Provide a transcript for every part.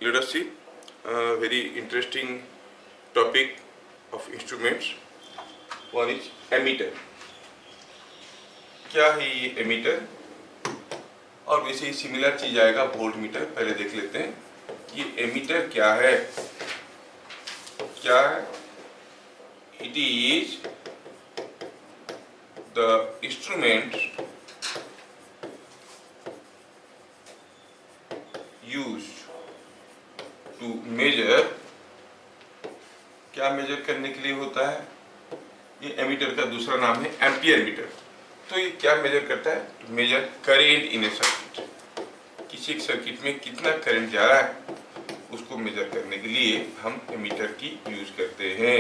let us see a very interesting topic of instruments. One is emitter. क्या है ये ammeter? और वैसे ही सिमिलर चीज आएगा वोल्ट मीटर. पहले देख लेते हैं ये एमीटर क्या है. क्या है? It is the instrument used to measure. क्या मेजर करने के लिए होता है? ये एमीटर का दूसरा नाम है एम्पियर मीटर. तो ये क्या मेजर करता है? तो measure current in a circuit. किसी सर्किट में कितना करंट जा रहा है उसको मेजर करने के लिए हम एमीटर की यूज करते हैं.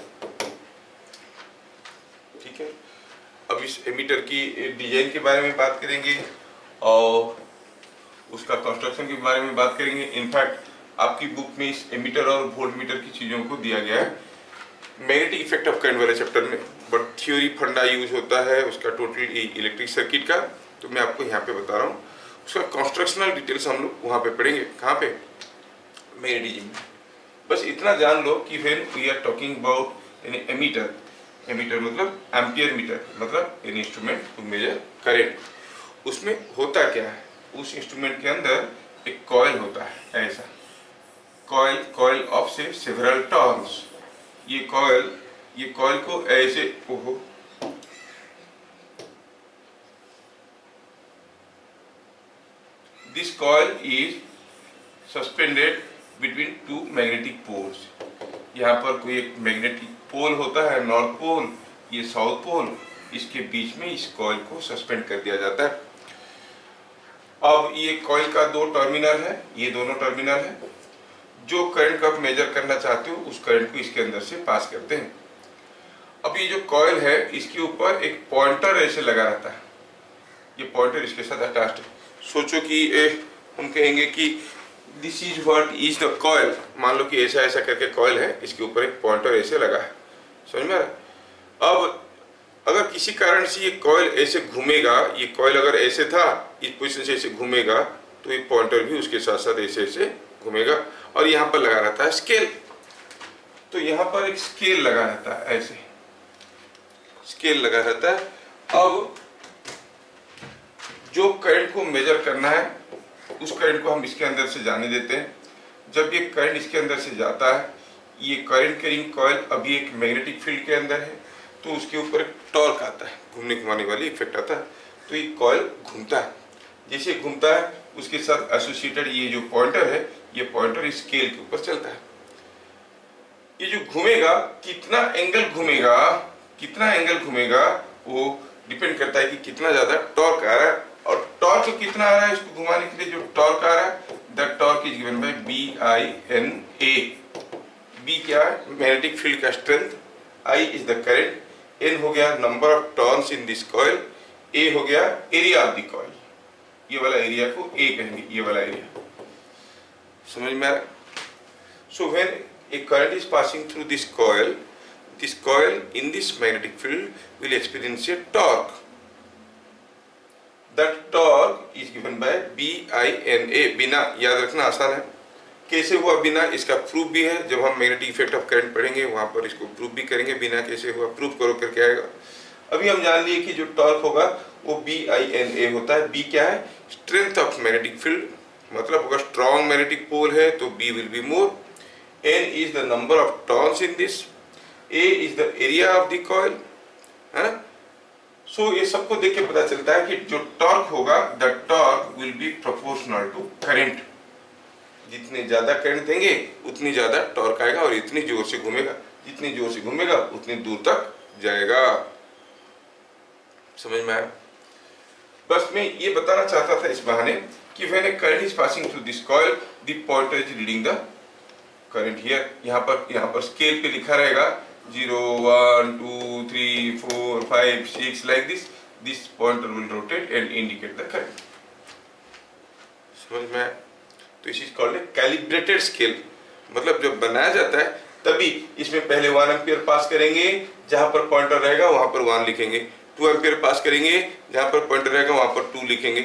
ठीक है. अब इस एमीटर की डिजाइन के बारे में बात करेंगे और उसका कंस्ट्रक्शन के बारे में बात करेंगे. इनफैक्ट आपकी बुक में इस एमीटर और वोल्ट मीटर की चीज़ों को दिया गया है मैग्नेटिक इफेक्ट ऑफ करंट वाले चैप्टर में, बट थ्योरी फंडा यूज होता है उसका टोटल इलेक्ट्रिक सर्किट का. तो मैं आपको यहाँ पे बता रहा हूँ. उसका कंस्ट्रक्शनल डिटेल्स हम लोग वहाँ पे पढ़ेंगे. कहाँ पे? मैग्नेटिज्म में. बस इतना जान लो कि when we are talking about an ammeter, ammeter मतलब एम्पियर मीटर, मतलब an instrument to measure current. उसमें होता क्या है? उस इंस्ट्रूमेंट के अंदर एक कॉइल होता है. ऐसा कॉइल ऑफ से सेवरल टर्न्स. ये कॉइल को ऐसे this coil is suspended between two magnetic poles. यहाँ पर कोई एक मैग्नेटिक पोल होता है, नॉर्थ पोल, ये साउथ पोल. इसके बीच में इस कॉइल को सस्पेंड कर दिया जाता है. अब ये कॉइल का दो टर्मिनल है, ये दोनों टर्मिनल है. जो करंट का मेजर करना चाहते हो उस करंट को इसके अंदर से पास करते हैं. अब ये जो कॉइल है इसके ऊपर एक पॉइंटर ऐसे लगा रहता है. ये पॉइंटर इसके साथ अटैच्ड है. सोचो कि हम कहेंगे कि this is what is the coil. मान लो कि ऐसा ऐसा करके कॉइल है, इसके ऊपर एक पॉइंटर ऐसे लगा है. समझ में आ रहा? अब अगर किसी कारण से ये कॉइल ऐसे घूमेगा, ये कॉइल अगर ऐसे था, इस पोजीशन से ऐसे घूमेगा, तो ये पॉइंटर भी उसके साथ साथ ऐसे ऐसे घूमेगा. और यहाँ पर लगा रहता है स्केल. तो यहाँ पर एक स्केल लगा रहता है, ऐसे स्केल लगा रहता है. अब जो करंट को मेजर करना है उस करंट को हम इसके अंदर से जाने देते हैं. जब ये करंट इसके अंदर से जाता है, ये करंट कैरिंग कॉइल अभी एक मैग्नेटिक फील्ड के अंदर है, तो उसके ऊपर एक टॉर्क आता है, घूमने घुमाने वाली इफेक्ट आता है. तो ये कॉइल घूमता है. जैसे घूमता है उसके साथ एसोसिएटेड ये जो पॉइंटर है, ये पॉइंटर इस स्केल के ऊपर चलता है. ये जो घूमेगा, कितना एंगल घूमेगा वो डिपेंड करता है कि कितना ज्यादा टॉर्क आ रहा है. और टॉर्क कितना आ रहा है इसको घुमाने के लिए, जो टॉर्क आ रहा है that torque is given by BINA. B क्या है? मैग्नेटिक फील्ड का strength. I is the current. N हो गया number of turns in this coil. A हो गया एरिया ऑफ द कॉइल. ये वाला एरिया को A कहेंगे, ये वाला एरिया. समझ में आ रहा? So when a current is passing through this coil in this magnetic field will experience a torque. That torque is given by BINA. बिना, याद रखना आसान है. कैसे हुआ बिना, इसका प्रूफ भी है. जब हम मैग्नेटिक इफेक्ट ऑफ करंट पढ़ेंगे वहां पर इसको प्रूफ भी करेंगे. बिना कैसे हुआ प्रूफ करो करके आएगा. अभी हम जान लिए कि जो टॉर्क होगा वो BINA होता है. बी क्या है? Strength of magnetic field. मतलब अगर स्ट्रॉन्ग मैग्नेटिक पोल है तो B will be more. N is the number of turns in this. A is the area of the coil, है ना. सो ये सबको देख के पता चलता है कि जो टॉर्क होगा the torque will be proportional to current. जितने ज्यादा करंट देंगे उतनी ज्यादा टॉर्क आएगा और इतनी जोर से घूमेगा. जितनी जोर से घूमेगा उतनी दूर तक जाएगा. समझ में आया? बस मैं ये बताना चाहता था इस बहाने कि when a current is passing through this coil the pointer is reading the current here. यहाँ पर स्केल पे लिखा रहेगा 0 1 2 3 4 5 6 like this. This pointer will rotate and indicate the current. समझ में आया? तो इस कॉल्ड है कैलिब्रेटेड स्केल. मतलब जब बनाया जाता है तभी इसमें पहले 1 एम्पियर पास करेंगे, जहां पर पॉइंटर रहेगा वहां पर 1 लिखेंगे. 2 एम्पियर पास करेंगे, जहां पर पॉइंटर रहेगा वहां पर 2 लिखेंगे.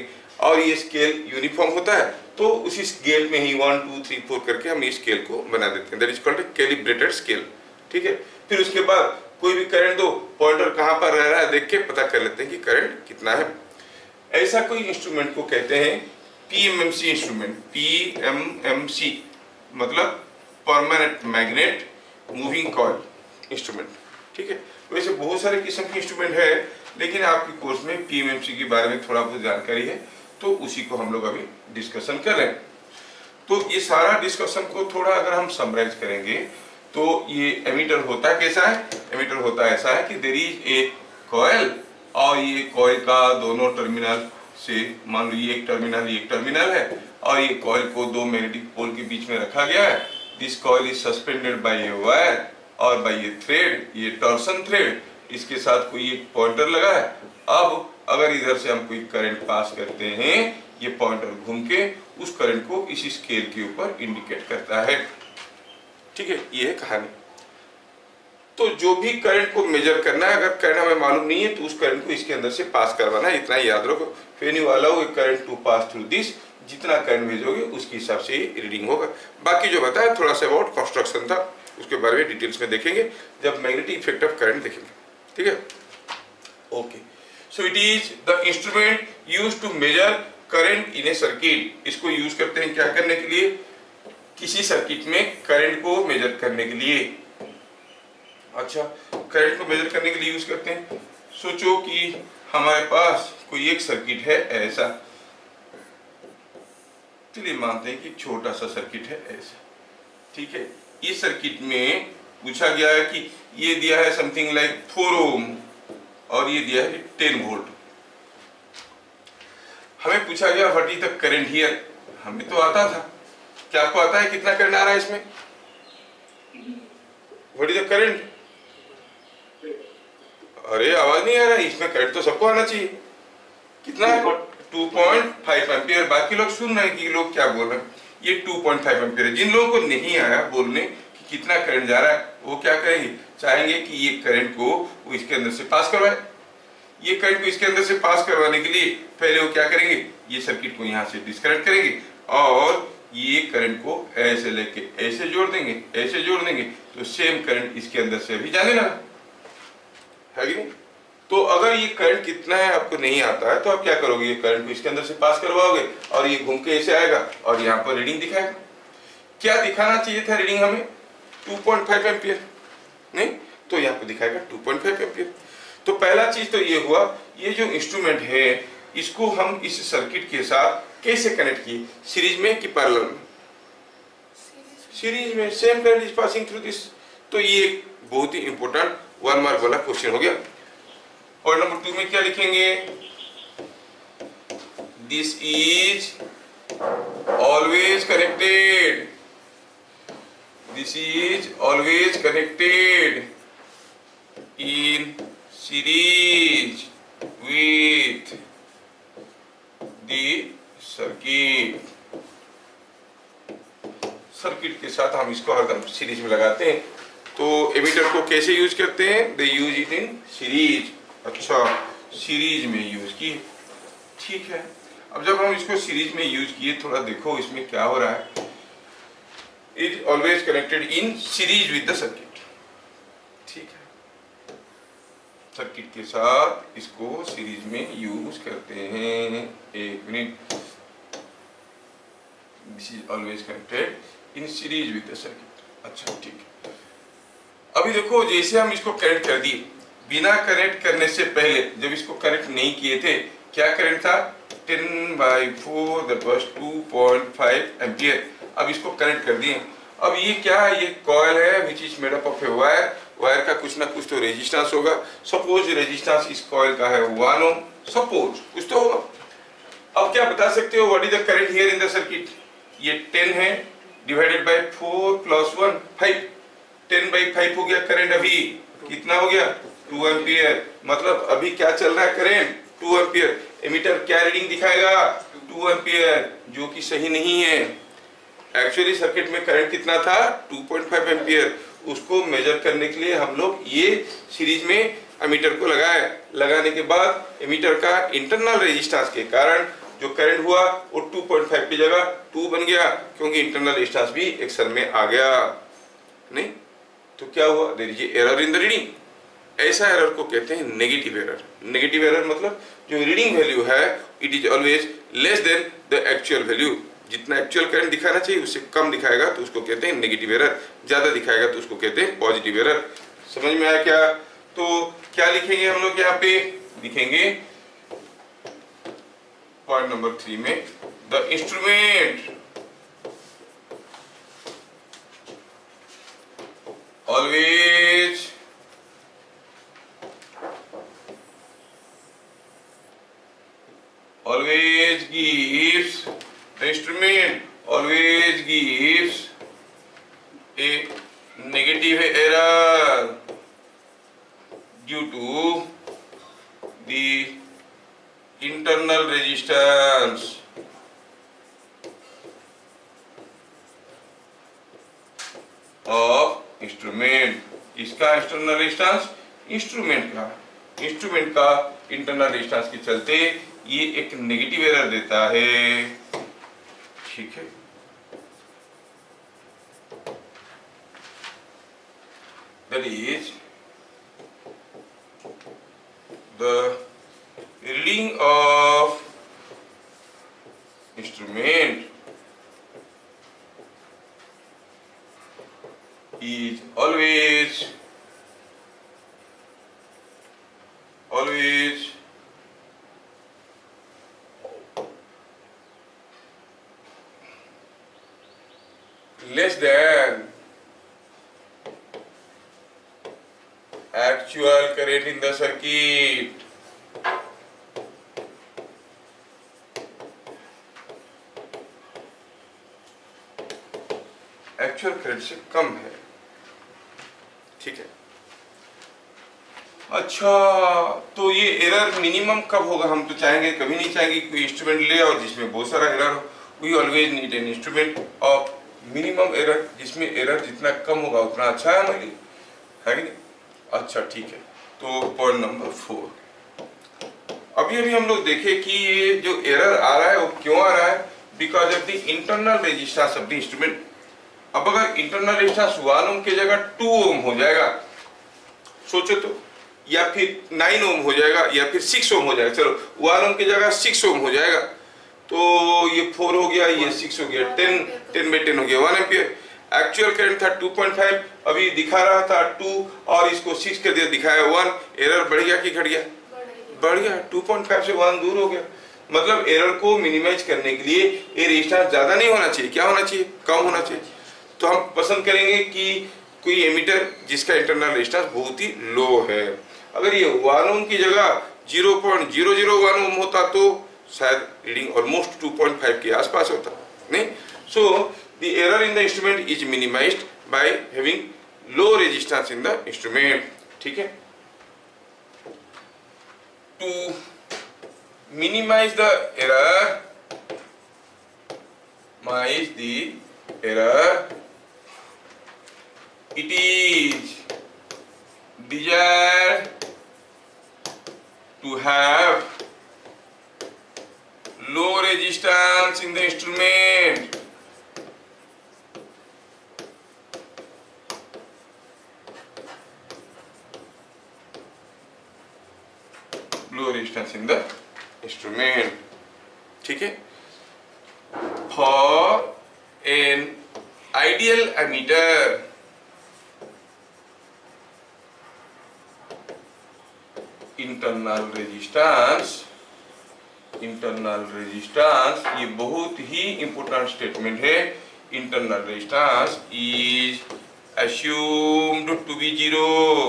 और ये स्केल यूनिफॉर्म होता है, तो उसी स्केल में ही 1 2 3 4 करके हम इस स्केल को बना देते हैं, that is called calibrated scale. ठीक है, फिर उसके बाद कोई भी करंट दो, पॉइंटर कहाँ पर रह रहा है देख के पता कर लेते हैं कि करंट कितना है। ऐसा कोई इंस्ट्रूमेंट को कहते हैं पीएमएमसी इंस्ट्रूमेंट। पीएमएमसी मतलब permanent magnet moving coil instrument. ठीक है, वैसे बहुत सारे किस्म के इंस्ट्रूमेंट है, लेकिन आपके कोर्स में पीएमएमसी के बारे में थोड़ा बहुत जानकारी है, तो उसी को हम लोग अभी डिस्कशन कर रहे हैं। तो ये सारा डिस्कशन को थोड़ा अगर हम समराइज करेंगे तो ये एमीटर होता कैसा है? एमीटर होता ऐसा है कि देयर इज ए कॉइल, और ये कॉइल का दोनों टर्मिनल से, मान लो ये एक टर्मिनल है, और ये कॉइल को दो मैग्नेटिक पोल के बीच में रखा गया है। This coil is suspended by a wire और बाय ए थ्रेड, ये टॉर्सन थ्रेड, इसके साथ कोई एक पॉइंटर लगा है। अब अगर इधर से हम कोई करंट पास करते हैं, ये पॉइंटर घूम के उस करंट को इस स्केल के ऊपर इंडिकेट करता है। ठीक है, ये है कहानी। तो जो भी करंट को मेजर करना है, अगर करंट हमें मालूम नहीं है तो उस करंट को इसके अंदर से पास करवाना है, इतना ही याद रखो। When you allow a current to pass through this, जितना करंट भेजोगे उसके हिसाब से रीडिंग होगा। बाकी जो बताया थोड़ा सा अबाउट कंस्ट्रक्शन था, उसके बारे में डिटेल्स में देखेंगे जब मैग्नेटिक इफेक्ट ऑफ करंट देखेंगे। ठीक है, okay. So it is the instrument used to measure current in a circuit. इसको यूज करते हैं क्या करने के लिए? किसी सर्किट में करंट को मेजर करने के लिए। अच्छा, करंट को मेजर करने के लिए यूज करते हैं। सोचो कि हमारे पास कोई एक सर्किट है ऐसा, चलिए मानते हैं कि छोटा सा सर्किट है ऐसा। ठीक है, इस सर्किट में पूछा गया है कि ये दिया है समथिंग लाइक 4 ओम और ये दिया है 10 वोल्ट। हमें पूछा गया what is the current here. हमें तो आता था, क्या आपको आता है कितना करंट आ रहा है इसमें? What is the current? अरे आवाज नहीं आ रहा है, इसमें करंट तो सबको आना चाहिए। कितना है? 2.5 एम्पियर। बाकी लोग सुन रहे हैं कि लोग क्या बोल रहे हैं। ये 2.5 एम्पियर है। जिन लोगों को नहीं आया बोलने कि कितना करंट जा रहा है, वो क्या करेंगे? चाहेंगे कि ये करंट को वो इसके अंदर से पास करवाए। ये करंट को इसके अंदर से पास करवाने के लिए पहले वो क्या करेंगे? ये सर्किट को यहाँ से डिस्कनेक्ट करेंगे और ये करंट को ऐसे लेके ऐसे जोड़ देंगे, ऐसे जोड़ देंगे, तो सेम करंट इसके अंदर से भी जाने लगा है कि नहीं? तो अगर ये करंट कितना है आपको नहीं आता है तो आप क्या करोगे? ये करंट को इसके अंदर से पास करवाओगे और ये घूम के ऐसे आएगा और यहाँ पर रीडिंग दिखाएगा। क्या दिखाना चाहिए था रीडिंग हमें? 2.5 एम्पियर, नहीं तो यहाँ पे दिखाएगा 2.5 एम्पियर। तो पहला चीज तो ये हुआ, ये जो इंस्ट्रूमेंट है इसको हम इस सर्किट के साथ कैसे कनेक्ट किए? सीरीज में कि पैरेलल में? सीरीज में। Same current is passing through this. तो ये बहुत ही इंपॉर्टेंट 1 मार्क वाला क्वेश्चन हो गया। और नंबर 2 में क्या लिखेंगे? This is always connected, this is always connected in series with the circuit. Circuit के साथ हम इसको हरदम सीरीज में लगाते हैं। तो एमीटर को कैसे यूज करते हैं? They use it in series. अच्छा, सीरीज में यूज किए, ठीक है। अब जब हम इसको सीरीज में यूज किए, थोड़ा देखो इसमें क्या हो रहा है। It always connected in series with the circuit, ठीक है। सर्किट के साथ इसको सीरीज में यूज करते हैं। एक मिनट, this is always connected in series with the circuit. अच्छा, ठीक है। अभी देखो, जैसे हम इसको कनेक्ट कर दिए, बिना कनेक्ट करने से पहले जब इसको कनेक्ट नहीं किए थे, क्या करंट था? 10/4 दैट वाज 2.5 एम्पियर। अब इसको कनेक्ट कर दिए। अब ये क्या है? ये कॉइल है which is made up of a wire. Wire का कुछ ना कुछ तो रेजिस्टेंस होगा। सपोज रेजिस्टेंस इस कॉइल का है 1 ओम, सपोज कुछ तो होगा। अब क्या बता सकते हो what is the current here in the circuit? ये 10 है डिवाइडेड बाय 4 + 1 5। 10/5 हो गया करंट। अभी कितना हो गया? 2 एम्पियर। मतलब अभी क्या चल रहा है? Current 2 ampere. एमीटर क्या रीडिंग दिखाएगा? 2 एम्पियर, जो कि सही नहीं है। एक्चुअली सर्किट में करंट कितना था? 2.5 एम्पियर। उसको मेजर करने के लिए हम लोग ये सीरीज में एमीटर को लगाए। लगाने के बाद एमीटर का इंटरनल रेजिस्टेंस के कारण जो करंट हुआ वो 2.5 की जगह 2 बन गया, क्योंकि इंटरनल रेजिस्टेंस भी एक्शन में आ गया। नहीं तो क्या हुआ, there is error in the reading. ऐसा एरर को कहते हैं नेगेटिव एरर। नेगेटिव एरर मतलब जो रीडिंग वैल्यू है it is always less than the actual value. जितना एक्चुअल करंट दिखाना चाहिए उससे कम दिखाएगा तो उसको कहते हैं नेगेटिव एरर, ज्यादा दिखाएगा तो उसको कहते हैं पॉजिटिव एरर। समझ में आया क्या? तो क्या लिखेंगे हम लोग यहाँ पे? लिखेंगे पॉइंट नंबर 3 में, the instrument always gives, the instrument always gives a negative error due to the internal resistance of instrument। इसका इंटरनल रेजिस्टेंस, इंस्ट्रूमेंट का इंटरनल रेजिस्टेंस के चलते ये एक नेगेटिव एरर देता है। ठीक है, that is the reading of instrument is always less than actual current in the circuit। Actual current से कम है। ठीक है, अच्छा तो ये एरर मिनिमम कब होगा? हम तो चाहेंगे, कभी नहीं चाहेंगे कोई इंस्ट्रूमेंट ले और जिसमें बहुत सारा एरर हो। We always need an instrument of minimum error, जिसमें एरर जितना कम होगा उतना अच्छा है हमारे लिए, है कि नहीं? अच्छा ठीक है, तो पॉइंट नंबर 4, अभी हम लोग देखे कि ये जो एरर आ रहा है वो क्यों आ रहा है? Because of the internal resistance of the instrument. अब अगर इंटरनल रेजिस्टेंस 1 ओम की जगह 2 ओम हो जाएगा, सोचो तो, या फिर 9 ओम हो जाएगा या फिर 6 ओम हो जाएगा, चलो 1 ओम की जगह 6 ओम हो जाएगा, तो ये 4 हो गया, ये 6 हो गया, 10/10 हो गया 1 एम्पियर। एक्चुअल करंट था 2.5, अभी दिखा रहा था 2 और इसको 6 कर दिया, दिखाया 1। एरर बढ़ गया कि घट गया? बढ़ गया, 2.5 से 1 दूर हो गया। मतलब एरर को मिनिमाइज करने के लिए ये रेजिस्टेंस ज्यादा नहीं होना चाहिए, क्या होना चाहिए? कम होना चाहिए। तो हम पसंद करेंगे कि कोई एमीटर जिसका इंटरनल रेजिस्टेंस बहुत ही लो है। अगर ये 1 ओम की जगह 0.001 ओम होता तो शायद रीडिंग ऑलमोस्ट 2.5 के आसपास होता, नहीं? So the error in the instrument is minimised by having low resistance in the instrument. ठीक है, to minimise the error, it is desired to have low resistance in the instrument। low resistance in the instrument। ठीक है, for an ideal ammeter internal resistance ये बहुत ही important statement है। Internal resistance is assumed to be 0।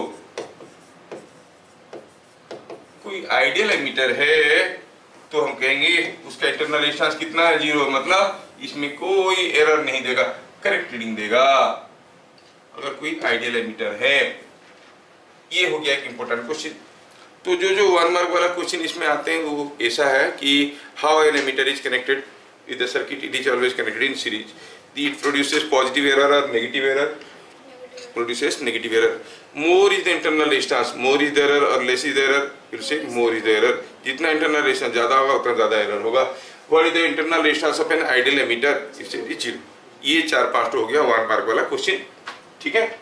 कोई ideal ammeter है तो हम कहेंगे उसका इंटरनल रेजिस्टेंस कितना है? 0, मतलब इसमें कोई एरर नहीं देगा, करेक्ट रीडिंग देगा अगर कोई आइडियल एमीटर है। ये हो गया एक इंपॉर्टेंट क्वेश्चन। तो जो 1 मार्क वाला क्वेश्चन इसमें आते हैं वो ऐसा है कि how an ammeter is connected with the circuit, it is always connected in series, it produces positive error और negative error, produces negative error. More is the internal resistance, more is the error और less is the error, फिर से more is the error. जितना internal resistance ज्यादा होगा उतना ज्यादा error होगा। What is the internal resistance of an ideal ammeter, इसे 0। ये 4-5 हो गया 1 मार्क वाला क्वेश्चन, ठीक है।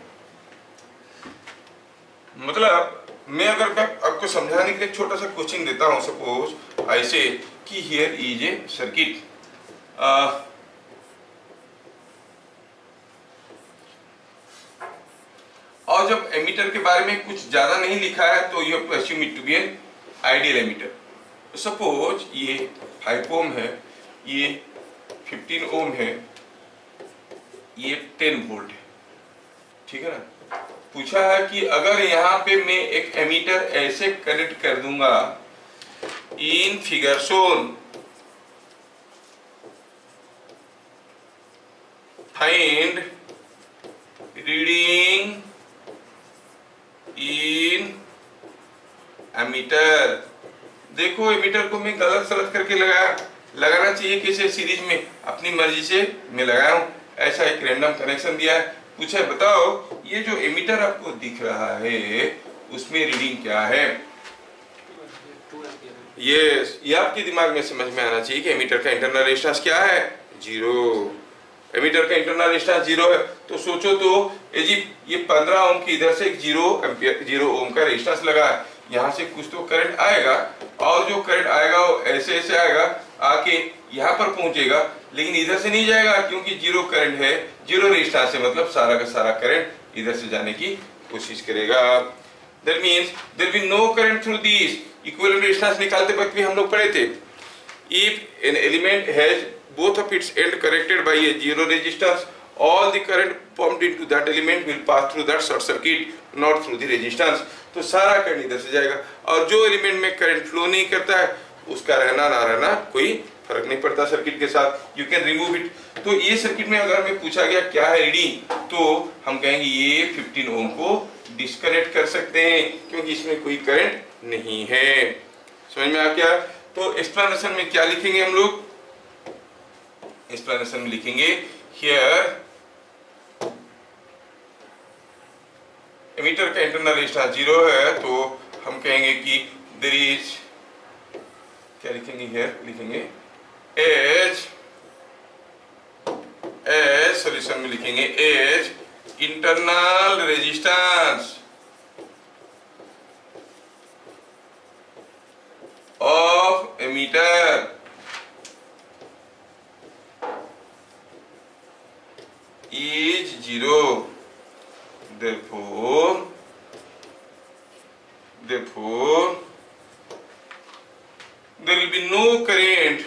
मतलब मैं अगर आपको समझाने के लिए छोटा सा कोचिंग देता हूं, सपोज ऐसे कि हियर इज ए सर्किट, और जब एमीटर के बारे में कुछ ज्यादा नहीं लिखा है तो you have to assume it to be an ideal ammeter. Suppose ये 5 ओम है, ये 15 ओम है, ये 10 वोल्ट है, ठीक है ना। पूछा है कि अगर यहाँ पे मैं एक एमीटर ऐसे कनेक्ट कर दूंगा, in figure shown find reading in ammeter. देखो एमीटर को मैं गलत सलत करके लगाना चाहिए कैसे सीरीज में, अपनी मर्जी से मैं लगाया हूं, ऐसा एक रैंडम कनेक्शन दिया है। पूछा है बताओ ये जो एमीटर आपको दिख रहा है उसमें रीडिंग क्या है। ये आपके दिमाग में समझ में आना चाहिए कि एमीटर का इंटरनल रेजिस्टेंस क्या है, 0। एमीटर का इंटरनल रेजिस्टेंस 0 है, तो सोचो तो ये 15 ओम की इधर से एक 0 ओम का रेजिस्टेंस लगा है, यहाँ से कुछ तो करंट आएगा, और जो करंट आएगा वो ऐसे ऐसे आएगा, आके यहाँ पर पहुंचेगा, लेकिन इधर से नहीं जाएगा क्योंकि 0 करंट है, 0 रेजिस्टेंस है, मतलब सारा का सारा करंट इधर से जाने की कोशिश करेगा। That means there will be no current through these। Equivalent resistance निकालते वक्त भी हम लोग पढ़े थे, if an element has both of its end connected by a 0 resistance, all the current pumped into that element will pass through that short circuit, not through the resistance। तो सारा current इधर से जाएगा, और जो एलिमेंट में current flow नहीं करता है उसका रहना ना रहना कोई फर्क नहीं पड़ता सर्किट के साथ, यू कैन रिमूव इट। तो ये सर्किट में अगर हमें पूछा गया क्या है रीडिंग, तो हम कहेंगे ये 15 ओम को डिस्कनेक्ट कर सकते हैं क्योंकि इसमें कोई करंट नहीं है। समझ में आ गया। तो एक्सप्लेनेशन में क्या लिखेंगे हम लोग, एक्सप्लेनेशन में लिखेंगे हियर एमीटर का इंटरनल रेजिस्टेंस 0 है, तो हम कहेंगे कि देयर इज, क्या लिखेंगे हियर, लिखेंगे एज सॉल्यूशन में लिखेंगे as internal resistance of ammeter is 0, therefore there will be no current,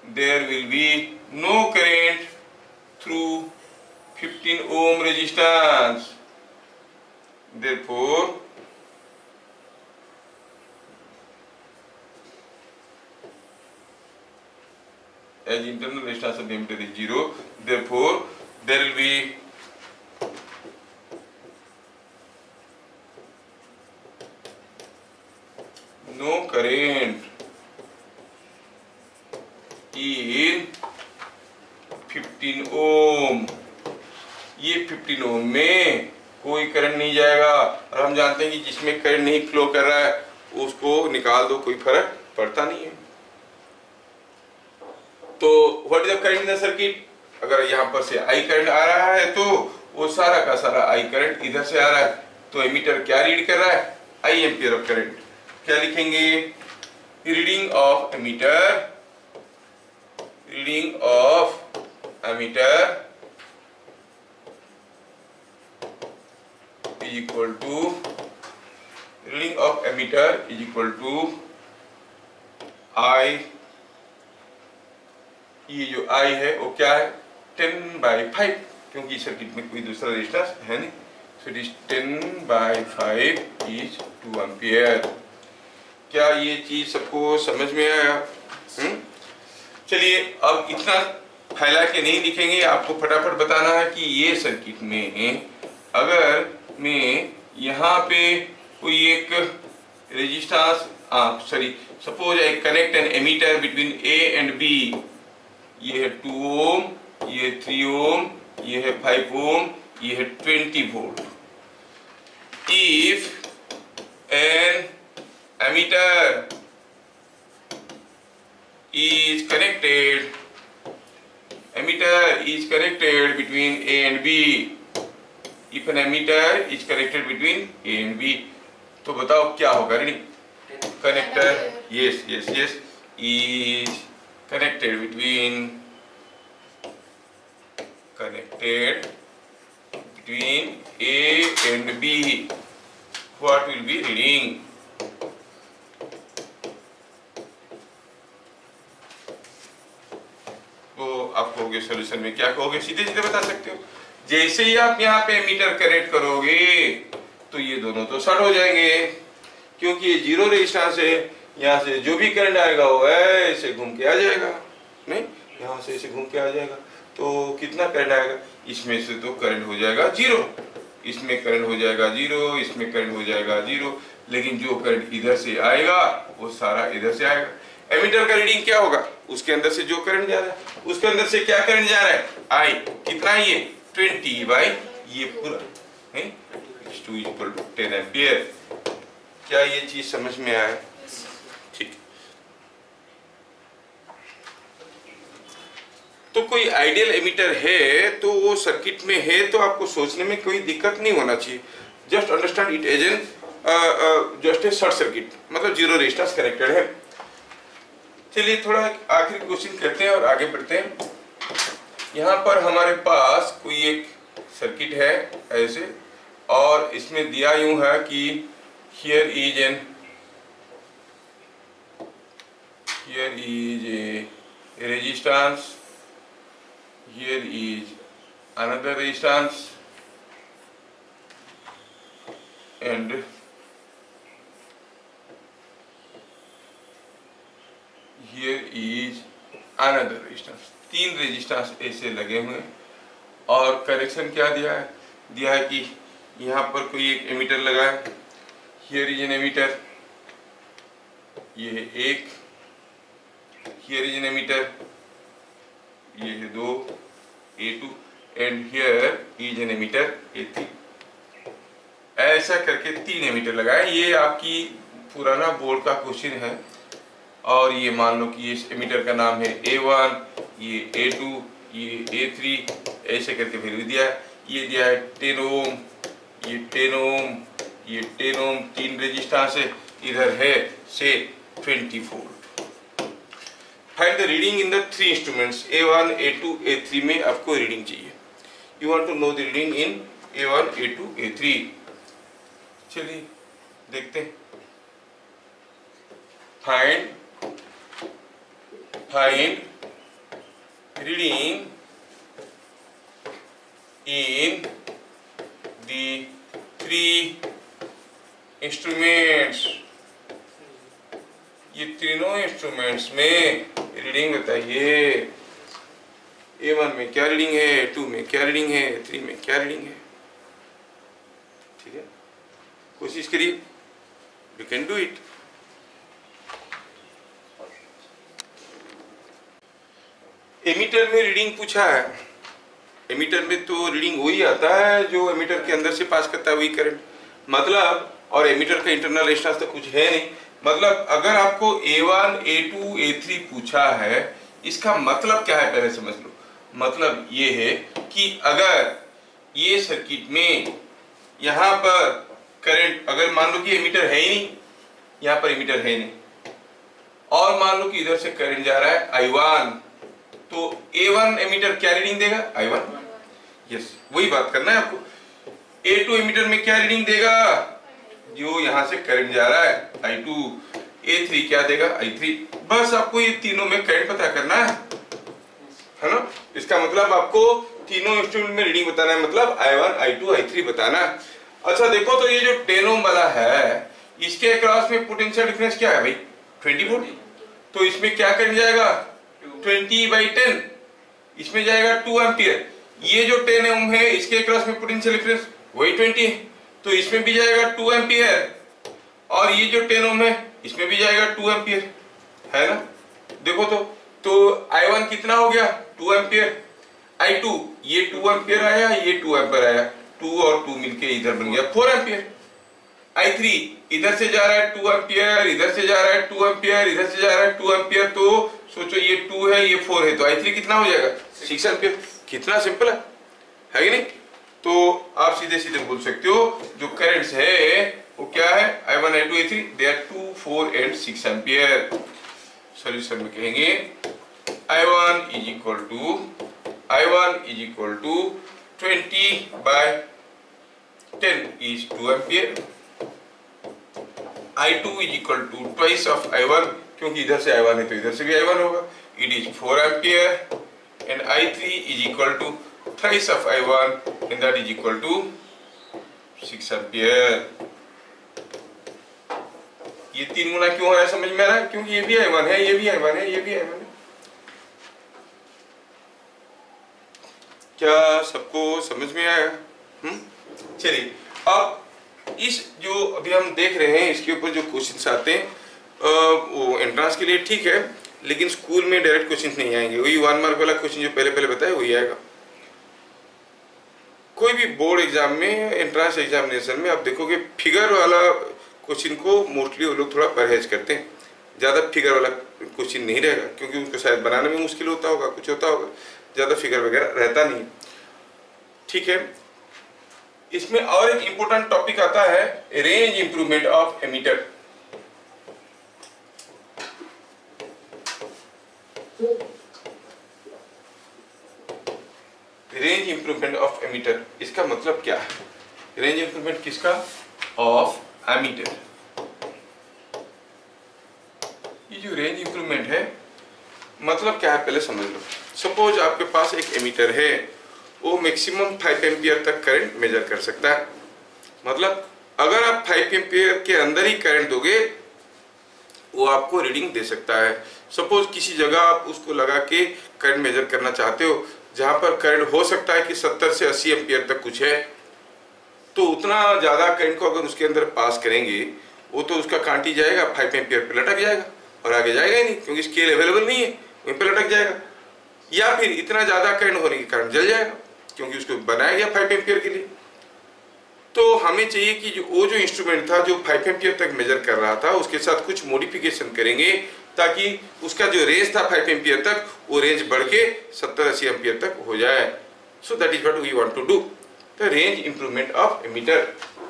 through 15 ohm resistance, therefore as internal resistance of the emitter is 0, therefore there will be no current in 15 ohm. ये 15 ओम में कोई current नहीं जाएगा, और हम जानते हैं कि जिसमें करंट नहीं फ्लो कर रहा है उसको निकाल दो, कोई फर्क पड़ता नहीं है। तो what is the current in the circuit, अगर यहाँ पर से आई करंट आ रहा है तो वो सारा का सारा आई करंट इधर से आ रहा है, तो एमीटर क्या रीड कर रहा है, आई एम्पियर ऑफ करंट। क्या लिखेंगे, reading of ammeter, reading of ammeter is equal to, reading of ammeter is equal to I, ये जो आई है वो क्या है 10/5, क्योंकि सर्किट में कोई दूसरा रेजिस्टेंस है नहीं, so it is 10/5 is 2 ampere. क्या ये चीज सबको समझ में आया? चलिए अब इतना फैला के नहीं लिखेंगे, आपको फटाफट बताना है कि ये सर्किट में अगर मैं यहाँ पे कोई एक resistance, suppose I connect an ammeter between A and B, ये है 2 ओम, ये है 3 ओम, ये है 5 ओम, ये है 20 volt. If an ammeter is connected, emitter is connected between A and B. If an emitter is connected between A and B, तो बताओ क्या होगा reading? Connector, yes, is connected between A and B. What will be reading? तो आप कहोगे solution में क्या कहोगे? सीधे सीधे बता सकते हो। जैसे ही आप यहाँ पे मीटर कनेक्ट करोगे तो ये दोनों तो शॉर्ट हो जाएंगे, क्योंकि ये जीरो रेजिस्टेंस है। यहाँ से जो भी करंट आएगा वो ऐसे घूम के आ जाएगा, नहीं यहाँ से ऐसे घूम के आ जाएगा। तो कितना करंट आएगा? इसमें से तो करंट हो जाएगा जीरो, इसमें करंट हो जाएगा जीरो, इसमें करंट हो जाएगा जीरो, लेकिन जो करंट इधर से आएगा वो सारा इधर से आएगा। एमीटर का रीडिंग क्या होगा? उसके अंदर से जो करंट जा रहा है, उसके अंदर से क्या करंट जा रहा है? आई। कितना है ये? 20 बाई ये पूरा 2 = 10 एम्पियर। क्या ये चीज समझ में आया? ठीक। तो कोई आइडियल एमीटर है तो वो सर्किट में है तो आपको सोचने में कोई दिक्कत नहीं होना चाहिए। Just understand it as an just a short circuit, मतलब जीरो रेजिस्टेंस कनेक्टेड है। चलिए थोड़ा आखिरी क्वेश्चन करते हैं और आगे बढ़ते हैं। यहाँ पर हमारे पास कोई एक सर्किट है ऐसे, और इसमें दिया यूं है कि here is a resistance, here is another resistance, and here is another resistance। 3 resistance ऐसे लगे हुए हैं। और कनेक्शन क्या दिया है? दिया है कि यहाँ पर कोई एक एमीटर लगा है, here is an emitter, ये है एक, here is an emitter, ये है 2 A2, and here is an emitter A3। ऐसा करके 3 एमीटर लगाए। ये आपकी पुराना बोर्ड का क्वेश्चन है। और ये मान लो कि इस एमीटर का नाम है A1, ये A2, ये A3, ऐसे करके वैल्यू दिया है। ये दिया है 10 ओम, ये 10 ओम, ये 10 ओम, 3 रेजिस्टेंस है, इधर है से 20 volt. Find the reading in the 3 instruments A1, A2, A3 में आपको रीडिंग चाहिए। You want to know the reading in A1, A2, A3। चलिए देखते हैं। Find reading in the 3 instruments। ये तीनों इंस्ट्रूमेंट्स में रीडिंग बताइए। A1 में क्या रीडिंग है, A2 में क्या रीडिंग है, A3 में क्या रीडिंग है। ठीक है, कोशिश करिए, you can do it. Ammeter में रीडिंग पूछा है। एमीटर में तो रीडिंग वही आता है जो एमीटर के अंदर से पास करता है, वही करंट, मतलब। और एमीटर का इंटरनल रेजिस्टेंस तो कुछ है नहीं। मतलब अगर आपको A1, A2, A3 पूछा है, इसका मतलब क्या है पहले समझ लो। मतलब ये है कि अगर ये सर्किट में यहाँ पर करंट, अगर मान लो कि एमीटर है ही नहीं, यहाँ पर एमीटर है नहीं, और मान लो कि इधर से करंट जा रहा है I1, तो A1 एमीटर क्या रीडिंग देगा? I1। यस, वही बात करना है आपको। A2 एमीटर में क्या रीडिंग देगा? जो यहाँ से करंट जा रहा है I2। A3 क्या देगा? I3। बस आपको ये तीनों में करंट पता करना है ना। इसका मतलब आपको तीनों इंस्ट्रूमेंट में रीडिंग बताना है, मतलब I1, I2, I3 बताना है। अच्छा देखो, तो ये जो 10 ओम वाला है, इसके अक्रॉस में पोटेंशियल डिफरेंस क्या है भाई? 20 वोल्ट। तो इसमें क्या करंट जाएगा? 20/10, इसमें जाएगा 2 एम्पियर। ये जो 10 ओम है, इसके अक्रॉस में पोटेंशियल डिफरेंस वही 20 है, तो इसमें भी जाएगा 2 एम्पियर। और ये जो 10 ओम है, इसमें भी जाएगा 2 एम्पियर, है ना। देखो तो I1 कितना हो गया? 2 एम्पियर। I2 ये 2 एम्पियर आया, ये 2 एम्पियर आया, 2 और 2 मिलके इधर बन गया 4 एम्पियर। I3 इधर से जा रहा है 2 एम्पियर, इधर से जा रहा है 2 एम्पियर, इधर से जा रहा है 2 एम्पियर, तो सोचो ये 2 है, ये 4 है, तो I3 कितना हो जाएगा 6 एम्पियर। कितना सिंपल है कि नहीं। तो आप सीधे सीधे बोल सकते हो जो करंट्स है वो क्या है, I1 I2 I3, they are 2 4 and 6 एम्पियर। सॉल्यूशन में कहेंगे I1 is equal to 20/10 is 2 ampere. I2 is equal to twice of I1, क्योंकि इधर से I1 है तो इधर से भी I1 होगा, it is 4 ampere. And I3 is equal to thrice of I1 and that is equal to 6 ampere. ये 3 गुना क्यों है समझ में आ रहा है, क्योंकि ये भी I1 है, ये भी I1 है, ये भी I1 है। क्या सबको समझ में आया? चलिए अब इस जो अभी हम देख रहे हैं इसके ऊपर जो क्वेश्चंस आते हैं वो एंट्रेंस के लिए ठीक है, लेकिन स्कूल में डायरेक्ट क्वेश्चंस नहीं आएंगे। वही 1 मार्क वाला क्वेश्चन जो पहले बताया वही आएगा। कोई भी बोर्ड एग्जाम में, एंट्रेंस एग्जामिनेशन में आप देखोगे फिगर वाला क्वेश्चन को मोस्टली वो लोग थोड़ा परहेज करते हैं, ज़्यादा फिगर वाला क्वेश्चन नहीं रहेगा, क्योंकि उनको शायद बनाने में मुश्किल होता होगा, कुछ होता होगा, ज़्यादा फिगर वगैरह रहता नहीं। ठीक है, इसमें और एक इंपॉर्टेंट टॉपिक आता है range improvement of ammeter. Range improvement of ammeter, इसका मतलब क्या है? रेंज इंप्रूवमेंट किसका? Of ammeter. ये जो रेंज इंप्रूवमेंट है मतलब क्या है पहले समझ लो। सपोज आपके पास एक एमीटर है, वो मैक्सिमम 5 एम्पियर तक करंट मेजर कर सकता है। मतलब अगर आप 5 एम्पियर के अंदर ही करंट दोगे वो आपको रीडिंग दे सकता है। सपोज किसी जगह आप उसको लगा के करंट मेजर करना चाहते हो जहां पर करंट हो सकता है कि 70 से 80 एम्पियर तक कुछ है, तो उतना ज़्यादा करंट को अगर उसके अंदर पास करेंगे वो तो उसका कांट ही जाएगा, 5 एम्पियर पे लटक जाएगा और आगे जाएगा ही नहीं, क्योंकि स्केल अवेलेबल नहीं है, वहीं पे लटक जाएगा। या फिर इतना ज़्यादा करंट होने के कारण जल जाएगा, क्योंकि उसको बनाया गया 5 एम्पियर के लिए। तो हमें चाहिए कि वो जो इंस्ट्रूमेंट था जो 5 एम्पियर तक मेजर कर रहा था उसके साथ कुछ मॉडिफिकेशन करेंगे ताकि उसका जो रेंज था 5 एम्पियर तक वो रेंज बढ़ के 70-80 एम्पियर तक हो जाए। So that is what we want to do, the range improvement of ammeter.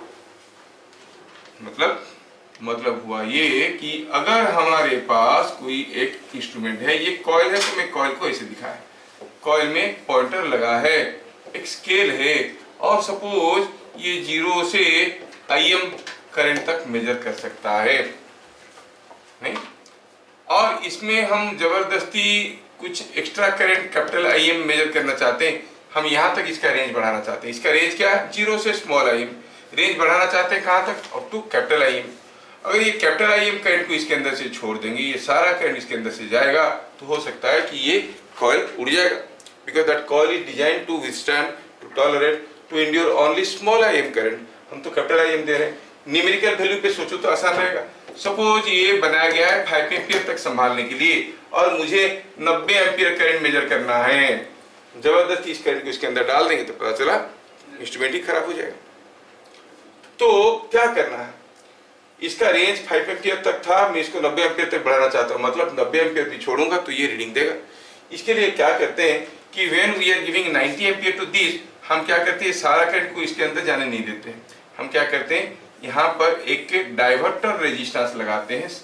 मतलब हुआ ये कि अगर हमारे पास कोई एक इंस्ट्रूमेंट है, ये कॉइल है तो मैं कॉइल को ऐसे दिखाया, कॉइल में पॉइंटर लगा है, एक स्केल है और सपोज ये 0 से IM करंट तक मेजर कर सकता है नहीं, और इसमें हम जबरदस्ती कुछ extra current capital IM measure करना चाहते हैं, हम यहाँ तक इसका रेंज बढ़ाना चाहते हैं। इसका रेंज क्या है? 0 से स्मॉल IM रेंज बढ़ाना चाहते हैं कहाँ तक? Up to capital IM। अगर ये कैपिटल IM करंट को इसके अंदर से छोड़ देंगे, ये सारा करंट इसके अंदर से जाएगा, तो हो सकता है कि ये कॉइल उड़ जाएगा, because that coil is design to withstand, to tolerate, to endure only small IM current. हम तो कैपिटल IM दे रहे हैं। न्यूमेरिकल वैल्यू पे सोचो तो आसान रहेगा। सपोज ये बनाया गया है 5 एम्पियर तक संभालने के लिए और मुझे 90 एम्पियर करंट मेजर करना है, जबरदस्ती इस करंट को इसके अंदर डाल देंगे तो पता चला इंस्ट्रूमेंट ही खराब हो जाएगा। तो क्या करना है? इसका रेंज 5 एम्पियर तक था, मैं इसको 90 एम्पियर तक बढ़ाना चाहता हूँ, मतलब 90 एम्पियर भी छोड़ूंगा तो ये रीडिंग देगा। इसके लिए क्या करते हैं कि when we are giving 90 ampere to this, हम क्या करते हैं सारा करंट को इसके अंदर जाने नहीं देते हैं। हम क्या करते हैं यहाँ पर एक डाइवर्टर रेजिस्टेंस लगाते हैं,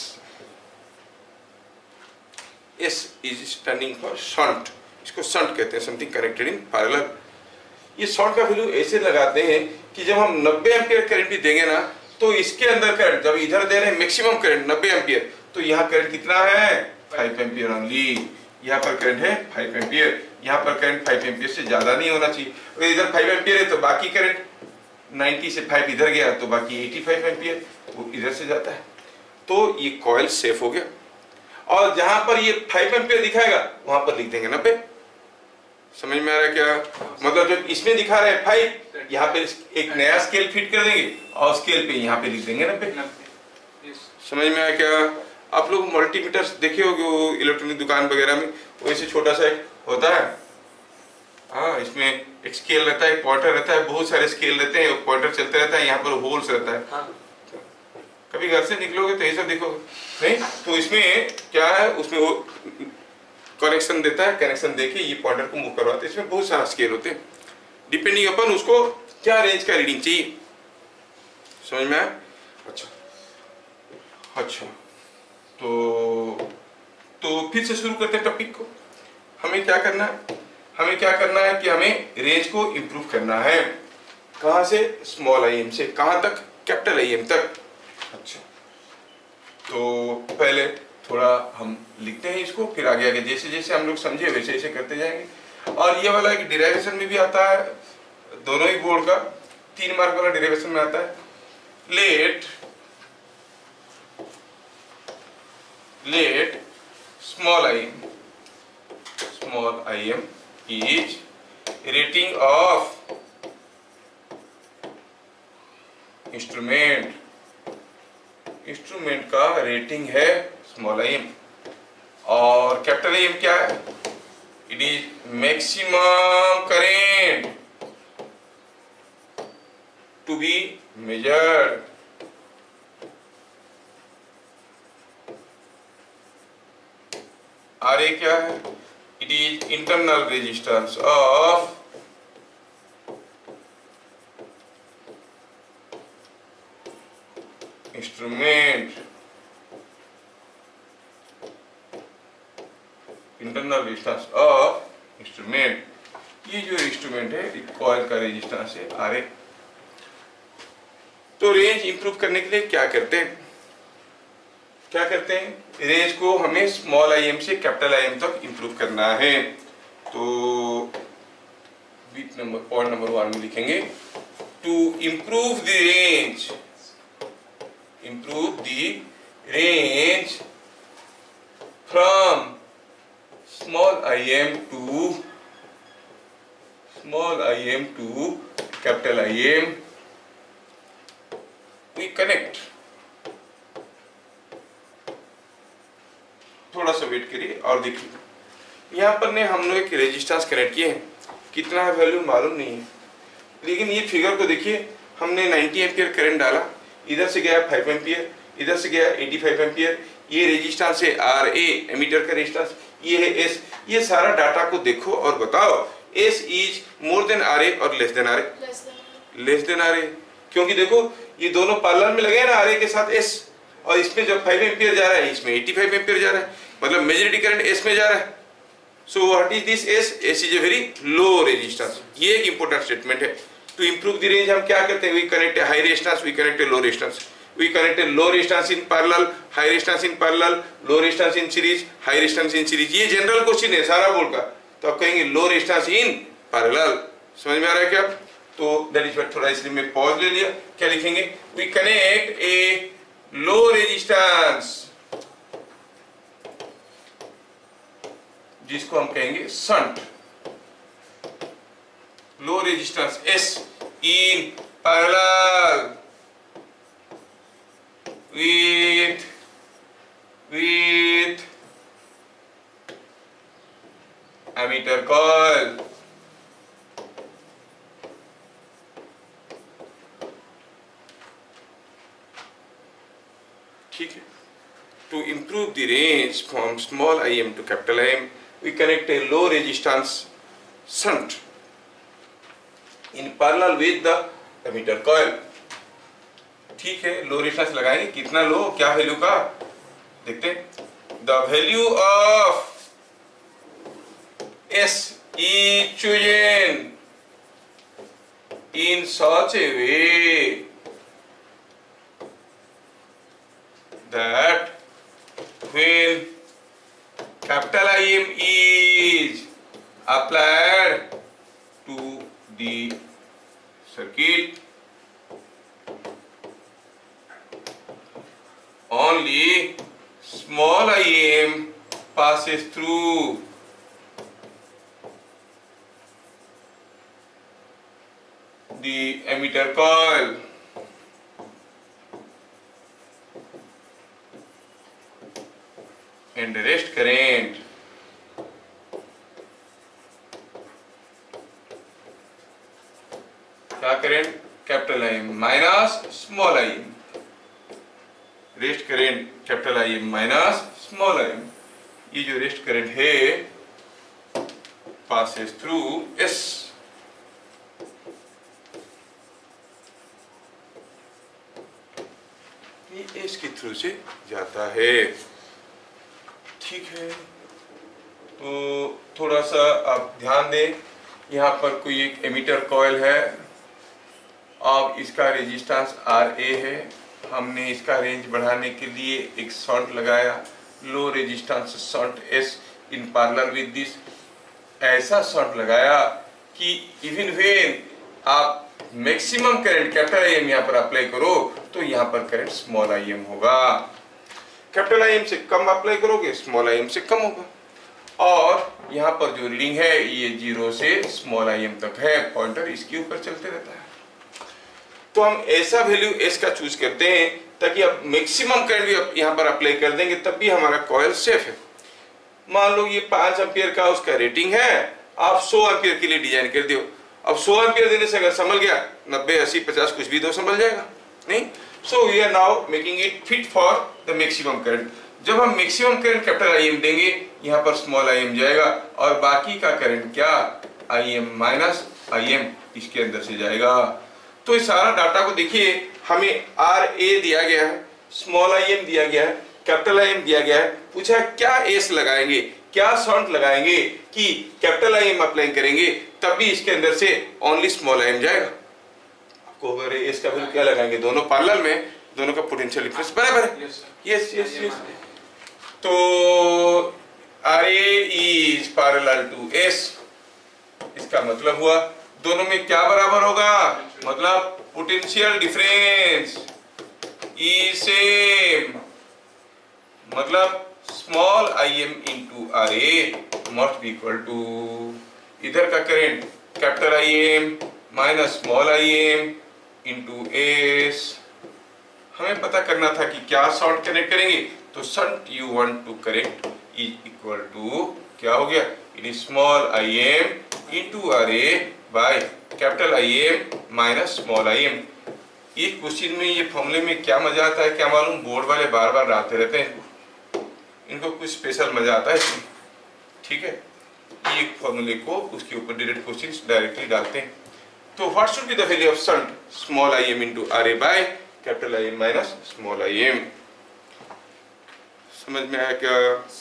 S is standing for shunt, इसको शंट कहते हैं, समथिंग कनेक्टेड इन पैरेलल। ये शंट का वैल्यू ऐसे लगाते हैं कि जब हम 90 एम्पियर करंट भी देंगे ना तो इसके अंदर करंट, जब इधर दे रहे हैं मैक्सिमम करंट 90 एम्पियर, तो यहाँ करंट कितना है? 5 एम्पियर ओनली। यहाँ पर करंट है 5 एम्पियर, यहाँ पर करंट 5 एम्पियर से ज्यादा नहीं होना चाहिए। अगर इधर 5 एम्पियर है तो बाकी करंट 90 से 5 इधर गया तो बाकी 85 एम्पियर वो इधर से जाता है, तो ये कॉइल सेफ हो गया। और जहां पर ये 5 एम्पियर दिखाएगा वहां पर लिख देंगे 90। समझ में आ रहा है क्या? मतलब जब इसमें दिखा रहे हैं 5, यहाँ पे एक नया स्केल फिट कर देंगे और स्केल पे यहाँ पे लिख देंगे 90। समझ में आया क्या? आप लोग मल्टीमीटर्स देखे होंगे वो इलेक्ट्रॉनिक दुकान वगैरह में, वैसे छोटा सा होता है। हाँ, इसमें एक स्केल रहता है, एक पॉइंटर रहता है, बहुत सारे स्केल रहते हैं, पॉइंटर चलते रहता है, यहाँ पर होल्स रहता है। हाँ। कभी घर से निकलोगे तो ये सब देखोगे नहीं, तो इसमें क्या है, उसमें वो कनेक्शन देता है, कनेक्शन देके ये पॉइंटर को मूव करवाते हैं। इसमें बहुत सारा स्केल होते हैं, डिपेंडिंग अपन उसको क्या रेंज का रीडिंग चाहिए। समझ में आया? अच्छा अच्छा, तो फिर से शुरू करते हैं टॉपिक को। हमें क्या करना है, हमें क्या करना है कि हमें रेंज को इंप्रूव करना है। कहाँ से? स्मॉल आई एम से कहाँ तक? कैपिटल आई एम तक। अच्छा, तो पहले थोड़ा हम लिखते हैं इसको, फिर आगे आगे जैसे जैसे हम लोग समझे वैसे वैसे करते जाएंगे। और ये वाला एक डिराइवेशन में भी आता है, दोनों ही बोर्ड का 3 मार्क वाला डिराइवेशन में आता है। Let small I M is rating of instrument का रेटिंग है स्मॉल आई एम, और कैपिटल आई एम क्या है? It is maximum current to be measured. R A क्या है? It is internal resistance of instrument, internal resistance of instrument. ये जो instrument है कॉइल का रेजिस्टेंस है आर ए। तो रेंज इंप्रूव करने के लिए क्या करते हैं, रेंज को हमें स्मॉल आई एम से कैपिटल आई एम तक इंप्रूव करना है। तो पॉइंट नंबर 1 में लिखेंगे, to improve the range from small I M to capital I M, we connect. थोड़ा सा वेट करिए और देखिए, यहाँ पर ने हम लोग एक रेजिस्टेंस कनेक्ट किए हैं, कितना है वैल्यू मालूम नहीं है, लेकिन ये फिगर को देखिए, हमने 90 एम्पियर करंट डाला, इधर से गया 5 एम्पियर, इधर से गया 85 एम्पियर। ये रेजिस्टेंस है आर ए, एमीटर का रेजिस्टेंस, ये है एस। ये सारा डाटा को देखो और बताओ S is more than R A और less than R A? Less than R A, क्योंकि देखो ये दोनों पैरेलल में लगे हैं ना, आर ए के साथ एस, और इसमें जब 5 एम्पियर जा रहा है, इसमें 85 एम्पियर जा रहा है, मतलब मेजॉरिटी करंट एस में जा रहा है। So what is this S? S is a very low resistance. ये एक इंपॉर्टेंट स्टेटमेंट है। टू इंप्रूव द रेंज हम क्या करते हैं, we connect a high resistance, we connect a low resistance, we connect a low resistance in parallel, high resistance in parallel, low resistance in series, high resistance in series. ये general question है सारा board का, तो आप कहेंगे लो resistance in parallel. समझ में आ रहा है क्या? तो दैट इज व्हाट, थोड़ा इसलिए मैं पॉज ले लिया। क्या लिखेंगे? We connect a low resistance, जिसको हम कहेंगे shunt, low resistance S in parallel with ammeter coil। ठीक है, to improve the range from small IM to capital IM, we connect a low resistance shunt in parallel with the ammeter coil। ठीक है, लो resistance लगाएंगे, कितना लो, क्या value का देखते हैं। The value of S is chosen in such a way that when capital IM is applied to the circuit, only small IM passes through the emitter coil and rest current क्या current, capital IM minus small IM, rest current capital I M minus small I M. ये जो rest current है passes through S। ये S के through से जाता है। ठीक है, तो थोड़ा सा आप ध्यान दें, यहाँ पर कोई एक एमीटर कॉइल है, अब इसका रेजिस्टेंस RA है। हमने इसका रेंज बढ़ाने के लिए एक शंट लगाया, low resistance shunt S in parallel with this. ऐसा शंट लगाया कि इवन व्हेन आप maximum current capital I M यहाँ पर अप्लाई करो तो यहाँ पर करंट स्मॉल आई एम होगा। कैपिटल आई एम से कम अप्लाई करोगे स्मॉल आई एम से कम होगा। और यहाँ पर जो रीडिंग है ये 0 से स्मॉल आई एम तक है, पॉइंटर इसके ऊपर चलते रहता है। तो हम ऐसा वैल्यू S का चूज करते हैं ताकि आप मैक्सिमम करंट भी यहाँ पर अप्लाई कर देंगे तब भी हमारा कॉइल सेफ है। मान लो ये 5 एम्पियर का उसका रेटिंग है, आप 100 एम्पियर के लिए डिजाइन कर दियो। अब 100 एम्पियर देने से अगर संभल गया, 90, 80, 50 कुछ भी तो संभल जाएगा नहीं। So we are now making it fit for the maximum current. जब हम maximum current capital I M देंगे, यहाँ पर स्मॉल आई एम जाएगा और बाकी का करंट क्या, I M minus I M इसके अंदर से जाएगा। तो इस सारा डाटा को देखिए, हमें RA दिया गया है, स्मॉल आई एम दिया गया है, कैपिटल आई एम दिया गया है। पूछा क्या S लगाएंगे, क्या शंट लगाएंगे कि कैपिटल आई एम अप्लाई करेंगे तब भी इसके अंदर से ओनली स्मॉल आई एम जाएगा। आपको अगर S का वैल्यू क्या लगाएंगे, दोनों पैरेलल में, दोनों का पोटेंशियल डिफरेंस बराबर है। Yes yes yes. तो RA is parallel to S, इसका मतलब हुआ दोनों में क्या बराबर होगा, मतलब पोटेंशियल डिफरेंस इज सेम, मतलब small I M into RA must be equal to इधर का current capital I M minus small I M into S। हमें पता करना था कि क्या शॉर्ट कनेक्ट करेंगे, तो shunt you want to correct is equal to क्या हो गया, it is small I M into RA by capital I M minus small I M. एक क्वेश्चन में ये फॉर्मूले में क्या मजा आता है क्या मालूम, बोर्ड वाले बार बार डालते रहते हैं, इनको कुछ स्पेशल मजा आता है इसमें। ठीक है, ये फॉर्मूले को उसके ऊपर डायरेक्ट क्वेश्चंस डायरेक्टली डालते हैं। तो what should be the value of shunt, small I M into RA by capital I M minus small I M. समझ में आया क्या?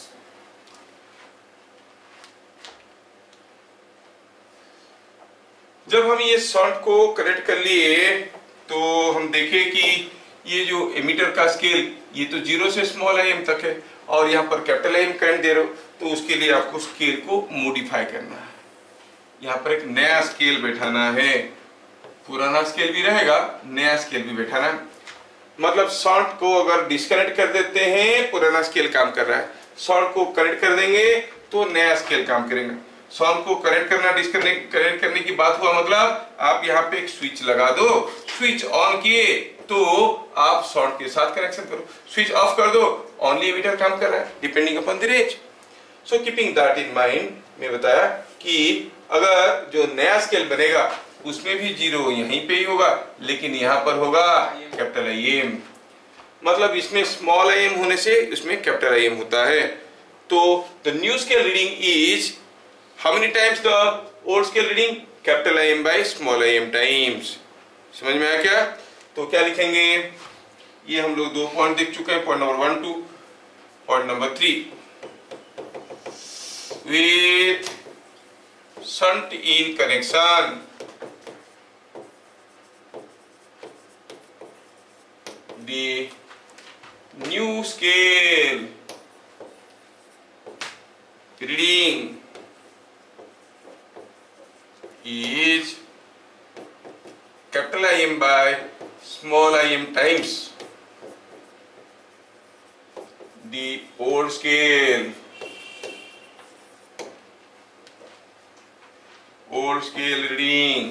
जब हम ये शंट को कनेक्ट कर लिए तो हम देखें कि ये जो एमीटर का स्केल ये तो 0 से स्मॉल आई एम तक है और यहाँ पर कैपिटल आई एम करंट दे रहे हो, तो उसके लिए आपको स्केल को मॉडिफाई करना है। यहाँ पर एक नया स्केल बैठाना है, पुराना स्केल भी रहेगा, नया स्केल भी बैठाना है। मतलब शंट को अगर डिस्कनेक्ट कर देते हैं, पुराना स्केल काम कर रहा है, शंट को कनेक्ट कर देंगे तो नया स्केल काम करेगा। शंट को कनेक्ट करना, डिस्कनेक्ट कनेक्ट करने की बात हुआ, मतलब आप यहाँ पे एक स्विच लगा दो, स्विच ऑन किए तो आप शंट के साथ कनेक्शन करो, स्विच ऑफ कर दो, ओनली एमीटर काम कर रहा है depending upon the range. So keeping that in mind, मैं बताया कि अगर जो नया स्केल बनेगा उसमें भी 0 यहीं पे ही होगा, लेकिन यहाँ पर होगा कैपिटल आई एम, मतलब इसमें स्मॉल आई एम होने से उसमें कैपिटल आई एम होता है। तो the new scale reading is how many times the old scale reading, capital I M by small I M times. समझ में आया क्या? तो क्या लिखेंगे, ये हम लोग 2 पॉइंट देख चुके हैं, point number 1, 2, point number 3, with shunt in connection, the new scale reading is capital I M by small I M times the old scale reading।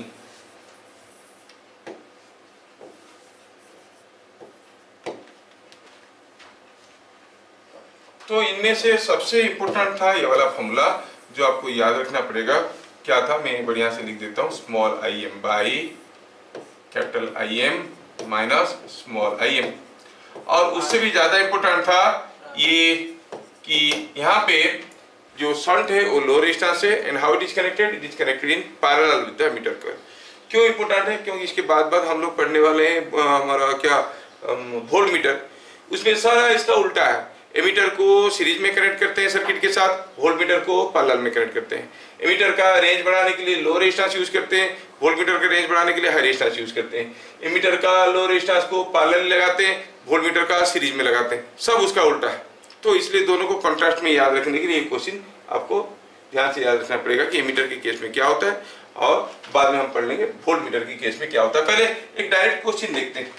तो इनमें से सबसे इंपॉर्टेंट था ये वाला फॉर्मूला जो आपको याद रखना पड़ेगा। क्या था, मैं बढ़िया से लिख देता हूँ, small I M by capital I M minus small I M. और उससे भी ज्यादा इंपॉर्टेंट था ये कि यहाँ पे जो शंट है वो लो रेजिस्टेंस है and how it is connected in parallel with the ammeter coil. क्यों इंपॉर्टेंट है? क्योंकि इसके बाद हम लोग पढ़ने वाले हैं हमारा क्या वोल्ट मीटर, उसमें सारा इसका उल्टा है। एमीटर को सीरीज में कनेक्ट करते हैं सर्किट के साथ, वोल्ट मीटर को पैरेलल में कनेक्ट करते हैं। एमीटर का रेंज बढ़ाने के लिए लो रेजिस्टेंस यूज करते हैं, वोल्ट मीटर का रेंज बढ़ाने के लिए हाई रेजिस्टेंस यूज करते हैं। एमीटर का लो रेजिस्टेंस को पैरेलल लगाते हैं, वोल्ट मीटर का सीरीज में लगाते हैं, सब उसका उल्टा है। तो इसलिए दोनों को कॉन्ट्रास्ट में याद रखने के लिए एक क्वेश्चन आपको ध्यान से याद रखना पड़ेगा कि एमीटर के केस में क्या होता है और बाद में हम पढ़ लेंगे वोल्ट मीटर के केस में क्या होता है। पहले एक डायरेक्ट क्वेश्चन देखते हैं।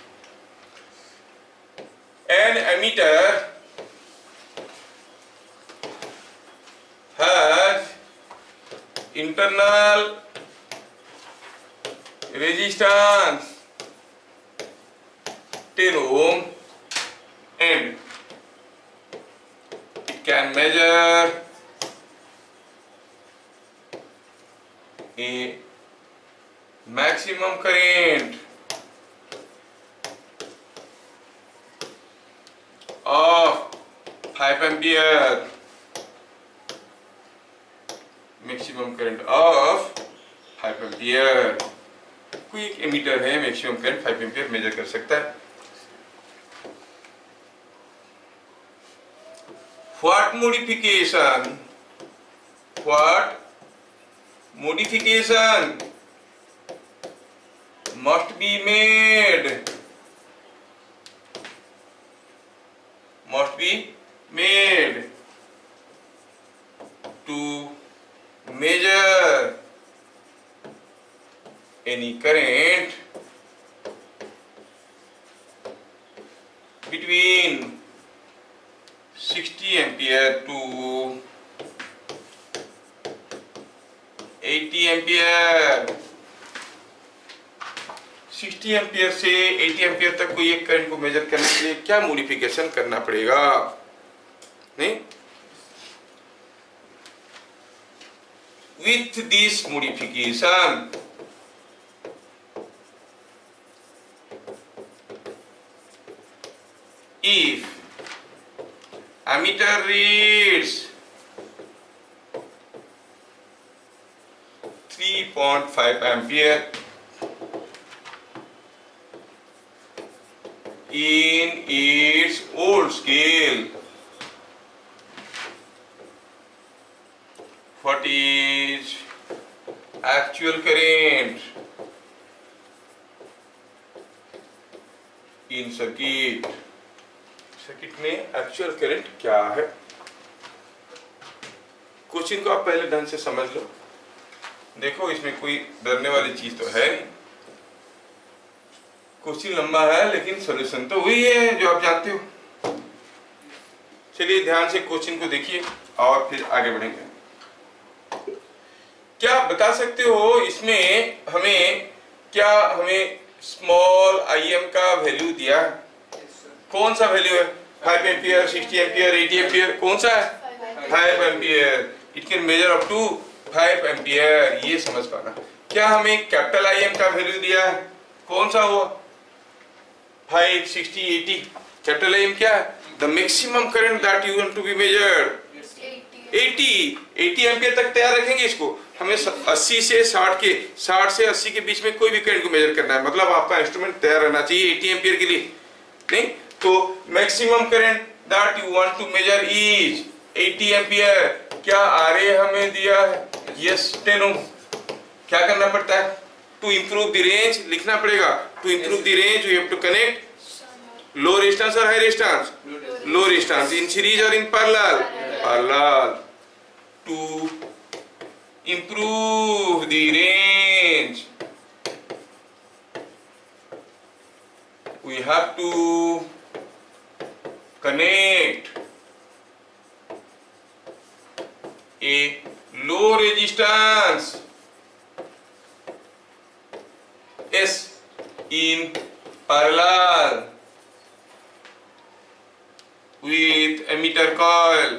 An ammeter has internal resistance 10 ohm and it can measure a maximum current of 5 ampere, maximum current of 5 ampere. कोई एक एमीटर है मैक्सिमम करंट 5 एम्पियर मेजर कर सकता है। What modification must be made to measure any current between 60 ampere to 80 ampere. 60 ampere से 80 ampere तक कोई एक करंट को मेजर करने के लिए क्या मॉडिफिकेशन करना पड़ेगा? नहीं, with this modification if ammeter reads 3.5 ampere in its old scale, what is actual current in circuit? Circuit में एक्चुअल करंट क्या है? क्वेश्चन को आप पहले ढंग से समझ लो। देखो इसमें कोई डरने वाली चीज तो है नहीं। क्वेश्चन लंबा है लेकिन सॉल्यूशन तो वही है जो आप जानते हो। चलिए ध्यान से क्वेश्चन को देखिए और फिर आगे बढ़ेंगे। क्या आप बता सकते हो इसमें हमें स्मॉल im का वैल्यू दिया है? कौन सा वैल्यू है? 5 एम्पियर, 60 एम्पियर, 80 एम्पियर, कौन सा है? 5 ampere. It can measure up to 5 ampere, ये समझ पाना। क्या हमें कैपिटल im का वैल्यू दिया है? कौन सा हुआ? 5, 60, 80। कैपिटल im क्या है? The maximum current that you want to be measured 80 ampere तक तैयार रखेंगे इसको। हमें 80 से 60 से 80 के बीच में कोई भी करंट को मेजर करना है, मतलब आपका इंस्ट्रूमेंट तैयार रहना चाहिए 80 एम्पियर के लिए। नहीं तो maximum current that you want to measure is 80 ampere. क्या आरए हमें दिया है? Yes, 10 ohm. क्या करना पड़ता है? टू इंप्रूव द रेंज लिखना पड़ेगा। To improve the range you have to connect low resistance और high resistance? Low resistance in series और in parallel? Parallel. To improve the range we have to connect a low resistance S in parallel with emitter coil।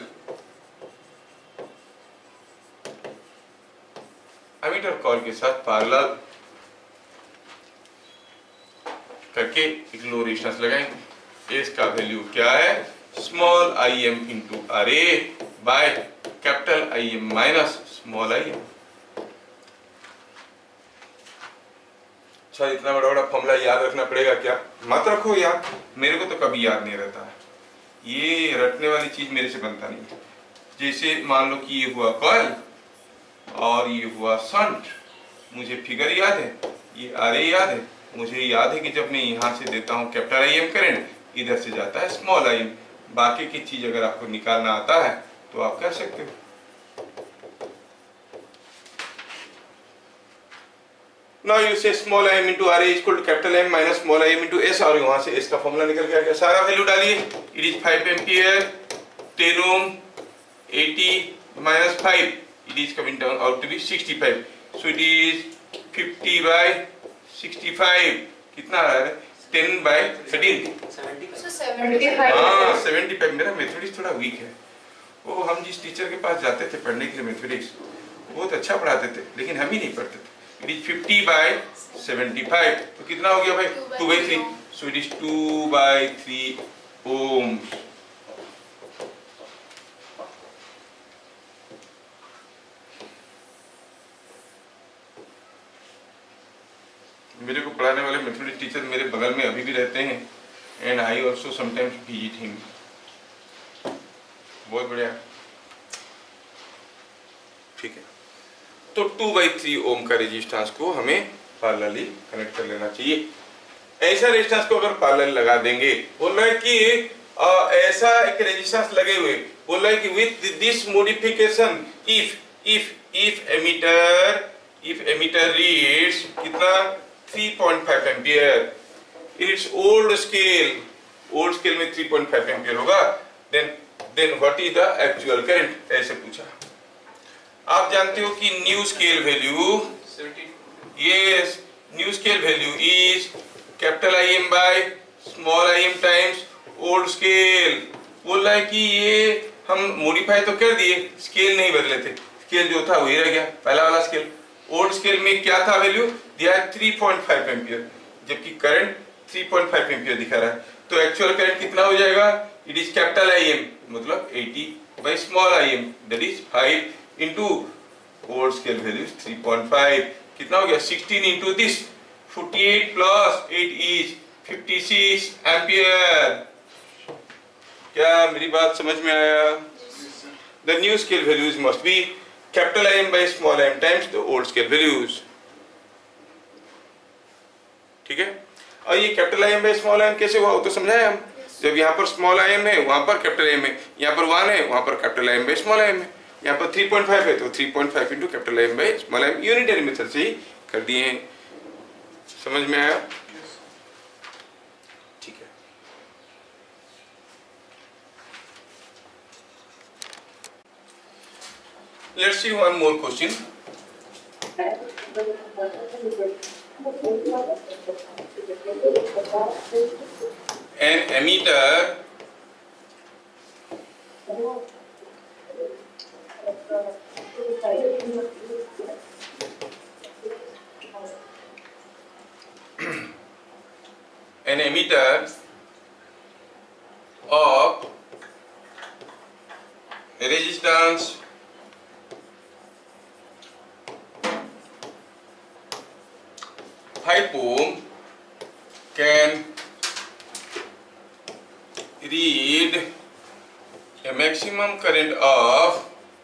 Ammeter coil के साथ parallel करके एक low resistance लगाएंगे। S का value क्या है, small I M into R A by capital I M minus small I M. अच्छा, इतना बड़ा बड़ा फॉर्मूला याद रखना पड़ेगा क्या? मत रखो यार, मेरे को तो कभी याद नहीं रहता है, ये रटने वाली चीज मेरे से बनता नहीं है। जैसे मान लो कि ये हुआ कॉइल और ये हुआ शंट, मुझे फिगर याद है, ये आरे याद है, मुझे याद है कि जब मैं यहाँ से देता हूँ कैपिटल आई एम करंट, इधर से जाता है स्मॉल आई एम। बाकी की चीज अगर आपको निकालना आता है तो आप कर सकते हो। Now you say small im into RA is equal to capital M minus small im into S, और वहां से S का फॉर्मूला निकल के आ गया। सारा वैल्यू डालिए, it is 5 ampere 10 ohm 80 minus 5, it is coming down out to be 65, so it is 50 by 65, कितना आ रहा है, 10 by 13, 75। मेरा मैथमेटिक्स थोड़ा वीक है। वो हम जिस टीचर के पास जाते थे पढ़ने के लिए मैथमेटिक्स, बहुत अच्छा पढ़ाते थे, लेकिन हम ही नहीं पढ़ते थे। इट इज 50 by 75, तो कितना हो गया भाई, 2/3, so it is 2/3 ohms। मेरे को पढ़ाने वाले मैथमेटिक्स टीचर मेरे बगल में अभी भी रहते हैं, and I also sometimes visit him. बहुत बढ़िया, ठीक है। तो 2/3 ओम का रेजिस्टेंस को हमें पैरेलली कनेक्ट कर लेना चाहिए। ऐसा रेजिस्टेंस को अगर पैरेलल लगा देंगे, बोल रहा है कि ऐसा एक रेजिस्टेंस लगे हुए, बोल रहा है कि with this modification if ammeter reads कितना 3.5 ampere in its old scale में 3.5 एम्पियर होगा, then what is the actual current, ऐसे पूछा। आप जानते हो कि new scale value, yes, new scale value is capital I M by small I M times old scale. बोल रहा है कि ये हम मॉडिफाई तो कर दिए, स्केल नहीं बदले थे, स्केल जो था वही रह गया, पहला वाला स्केल। ओल्ड स्केल में क्या था वैल्यू, दिया है 3.5 एम्पियर, जबकि करंट 3.5 एम्पियर दिखा रहा है, तो एक्चुअल करंट कितना हो जाएगा, it is capital I M मतलब 80 by small I M, that is 5 into old scale value is 3.5, कितना हो गया, 16 into this 48 plus 8 is 56 ampere. क्या मेरी बात समझ में आया? The new scale values must be capital I m by small I m times the old scale values, ठीक है। और ये capital I m by small I m कैसे हुआ वो तो समझाया हम, जब यहाँ पर स्मॉल I m है वहां पर कैपिटल I m है, यहाँ पर 1 है वहां पर capital I m by small I m है, यहाँ पर 3.5 है तो 3.5 into capital I M by small I M, unitary method से ही कर दिए हैं। समझ में आया? ठीक है। Let's see one more question. An ammeter an emitter of resistance 5 ohm can read a maximum current of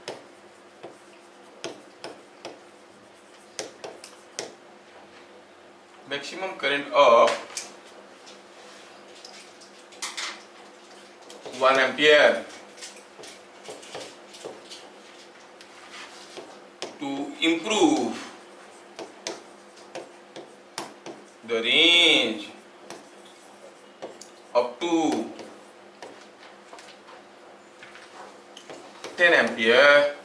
1 ampere to improve the range up to 10 ampere.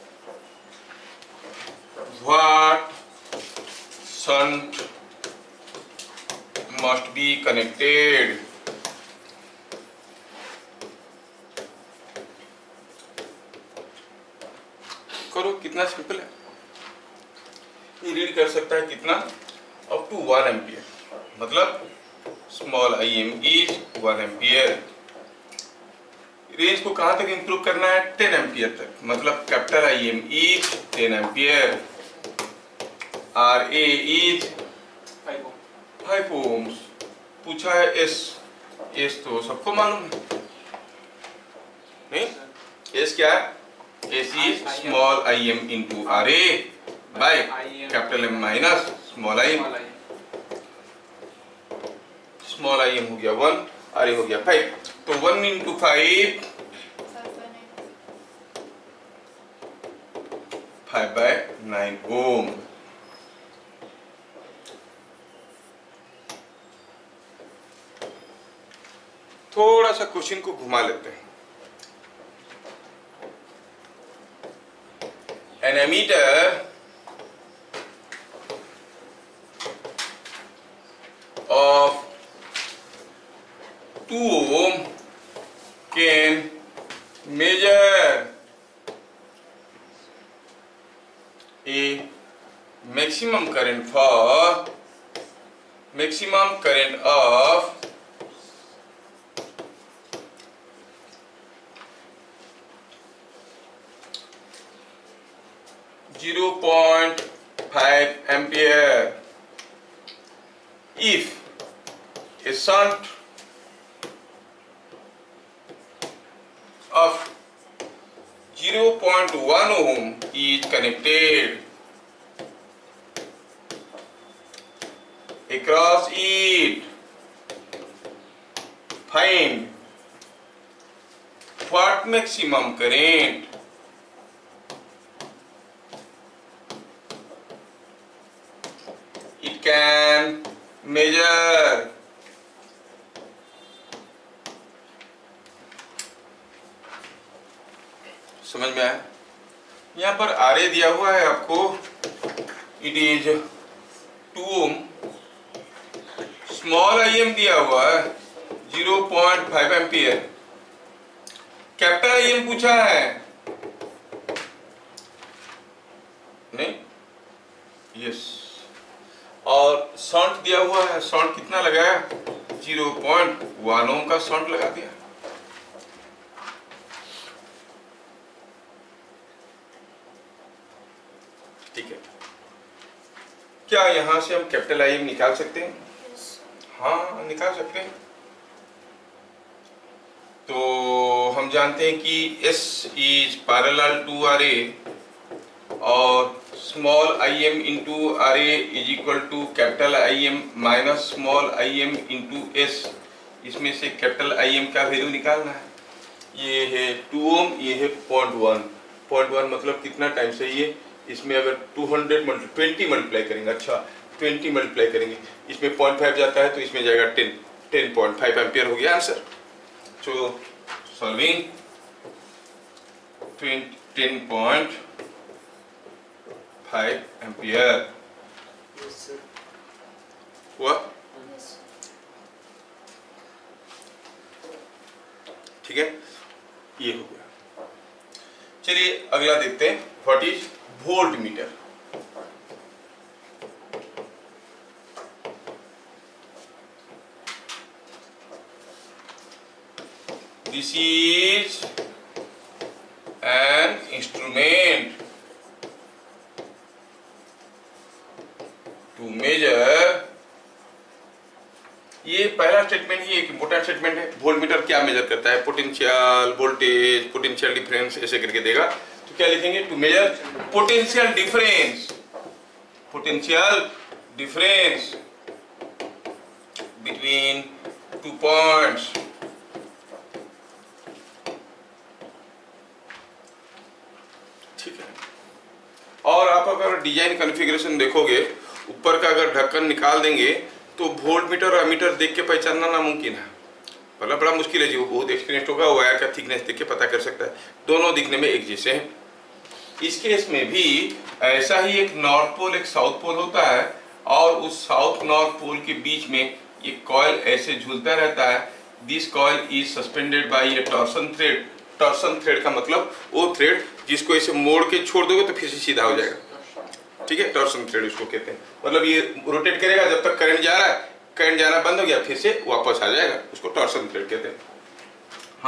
What shunt must be connected? करो, कितना simple है, ये read कर सकता है कितना, up to 1 ampere, मतलब small I M is 1 ampere. Range को कहां तक इंप्रूव करना है? 10 एम्पियर तक, मतलब capital I M is 10 ampere, R A is 5 ohms. पूछा है एस, एस तो सबको मालूम है नहीं? एस क्या है? S is small I M into R A by capital M minus small I M. Small I M हो गया 1, आर ए हो गया 5, तो 1 इंटू 5 5/9 ओम। थोड़ा सा क्वेश्चन को घुमा लेते हैं। An emitter of 2 ohm can measure a maximum current of 0.5 ampere if a shunt of 0.1 ohm is connected across it. Find what maximum current it can measure. समझ में आया? यहाँ पर आर ए दिया हुआ है आपको, it is 2 ohm, small I M दिया हुआ है 0.5 एम्पियर, कैपिटल आई एम पूछा है नहीं? यस। और शॉन्ट दिया हुआ है, शॉन्ट कितना लगाया? 0.1 ओम का शॉन्ट लगा दिया। ठीक है, क्या यहां से हम कैपिटल आई एम निकाल सकते हैं? हाँ, निकाल सकते हैं। तो हम जानते हैं कि S is parallel to R A और small I M into R A is equal to capital I M minus small I M into S. इसमें से कैपिटल आई एम का वैल्यू निकालना है। ये है 2 ओम, ये है 0.1 मतलब कितना टाइम चाहिए? इसमें अगर 20 मल्टीप्लाई करेंगे, अच्छा 20 मल्टीप्लाई करेंगे, इसमें 0.5 जाता है तो इसमें जाएगा 10.5 एम्पियर हो गया आंसर। सो सॉल्विंग 10.5 एम्पियर हुआ। ठीक है, ये हो गया। चलिए अगला देखते हैं, what is voltmeter. This is an instrument to measure। ये पहला स्टेटमेंट ही एक इम्पोर्टेंट स्टेटमेंट है। वोल्ट मीटर क्या मेजर करता है? पोटेंशियल, वोल्टेज, पोटेंशियल डिफरेंस ऐसे करके देगा। तो क्या लिखेंगे? To measure potential difference between 2 points. ठीक है, और आप अगर डिजाइन कॉन्फ़िगरेशन देखोगे, ऊपर का अगर ढक्कन निकाल देंगे तो वोल्ट मीटर और एमीटर देख के पहचानना नामुमकिन है। मतलब बड़ा मुश्किल है, जो बहुत एक्सपीरियंस्ड होगा वायर का थिकनेस देख के पता कर सकता है। दोनों दिखने में एक जैसे हैं। इस केस में भी ऐसा ही एक नॉर्थ पोल एक साउथ पोल होता है और उस साउथ नॉर्थ पोल के बीच में एक कॉइल ऐसे झूलता रहता है। This coil is suspended by a torsion thread. Torsion thread का मतलब वो थ्रेड जिसको ऐसे मोड़ के छोड़ दोगे तो फिर से सीधा हो जाएगा। ठीक है, टॉर्सन थ्रेड उसको कहते हैं। मतलब ये रोटेट करेगा जब तक करंट जा रहा है, करंट जाना बंद हो गया फिर से वापस आ जाएगा, उसको टॉर्सन थ्रेड कहते हैं। हाँ,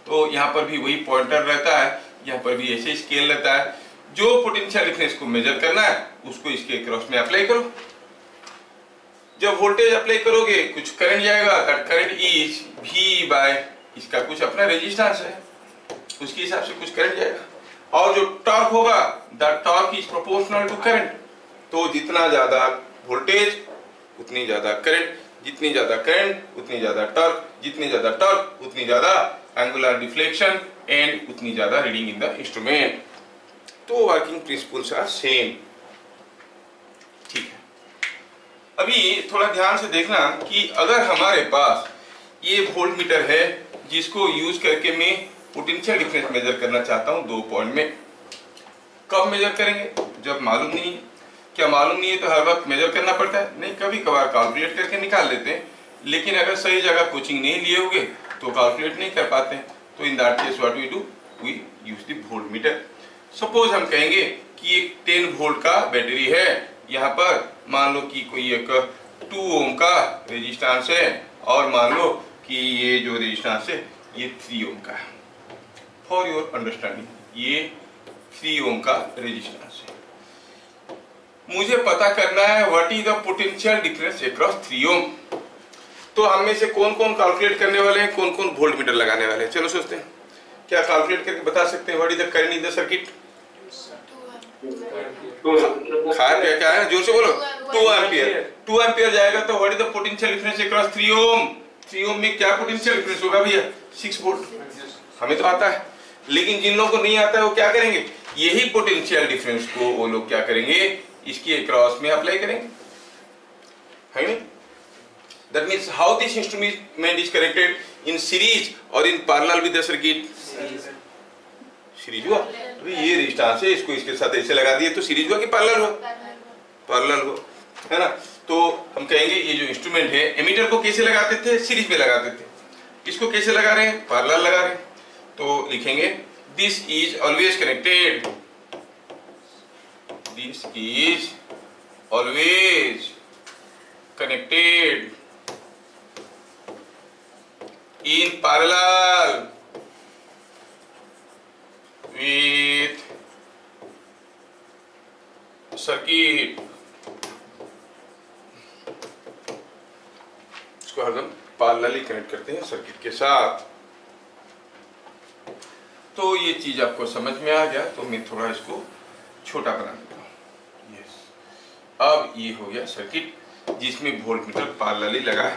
तो यहाँ पर भी वही पॉइंटर रहता है, यहाँ पर भी ऐसे स्केल रहता है। जो पोटेंशियल डिफरेंस को मेजर करना है उसको इसके क्रॉस में अप्लाई करो। जब वोल्टेज अप्लाई करोगे कुछ करंट जाएगा, that current is V by इसका कुछ अपना रेजिस्टेंस है, उसके हिसाब से कुछ करंट जाएगा। और जो टॉर्क होगा that torque is proportional to current. तो जितना ज्यादा वोल्टेज उतनी ज्यादा करंट, जितनी ज्यादा करंट उतनी ज्यादा टॉर्क, जितनी ज्यादा टॉर्क उतनी ज्यादा एंगुलर डिफ्लेक्शन एंड उतनी ज्यादा रीडिंग इन द इंस्ट्रूमेंट। तो वर्किंग प्रिंसिपल्स आर सेम। ठीक है, अभी थोड़ा ध्यान से देखना कि अगर हमारे पास ये वोल्ट मीटर है जिसको यूज करके मैं पोटेंशियल डिफरेंस मेजर करना चाहता हूं 2 पॉइंट में, कब मेजर करेंगे? जब मालूम नहीं है। क्या मालूम नहीं है तो हर वक्त मेजर करना पड़ता है? नहीं, कभी कभार कैलकुलेट करके निकाल लेते हैं, लेकिन अगर सही जगह कोचिंग नहीं लिए होंगे तो कैलकुलेट नहीं कर पाते हैं। तो in that case what we do, we use the voltmeter. Suppose हम कहेंगे कि एक 10 वोल्ट का बैटरी है, यहाँ पर मान लो कि कोई एक 2 ओम का रेजिस्टेंस है और मान लो कि ये जो रेजिस्टेंस है ये 3 ओम का है। फॉर योर अंडरस्टैंडिंग ये 3 ओम का रेजिस्टेंस है। मुझे पता करना है what is the potential difference across 3 ohm. तो हम में से कौन कौन कैलकुलेट करने वाले हैं, कौन कौन वोल्ट मीटर लगाने वाले हैं? चलो सोचते हैं, क्या कैलकुलेट करके बता सकते हैं what is the current in the circuit? क्या है, जोर से बोलो। 2 एम्पियर। 2 एम्पियर जाएगा तो what is the potential difference across 3 ohm? 3 ohm में क्या पोटेंशियल डिफरेंस होगा भैया? 6 वोल्ट। हमें तो आता है, लेकिन जिन लोगों को नहीं आता है वो क्या करेंगे, यही पोटेंशियल डिफरेंस को वो लोग क्या करेंगे, इसके क्रॉस में अप्लाई करेंगे, है नहीं? That means how this instrument is connected in series or in parallel with the circuit? Series हुआ। तो ये रेजिस्टेंस है, इसको इसके साथ ऐसे लगा दिए तो सीरीज हुआ कि पैरेलल हुआ? पैरेलल हुआ, है ना? तो हम कहेंगे ये जो इंस्ट्रूमेंट है, एमीटर को कैसे लगाते थे? सीरीज में लगाते थे। इसको कैसे लगा रहे हैं? पैरेलल लगा रहे हैं। तो लिखेंगे this is always connected, this is always connected in parallel with circuit। इसको हरदम पैरेलली कनेक्ट करते हैं सर्किट के साथ। तो ये चीज आपको समझ में आ गया, तो मैं थोड़ा इसको छोटा बना देता हूं। यस, अब ये हो गया सर्किट जिसमें वोल्ट मीटर पैरेलली लगा है।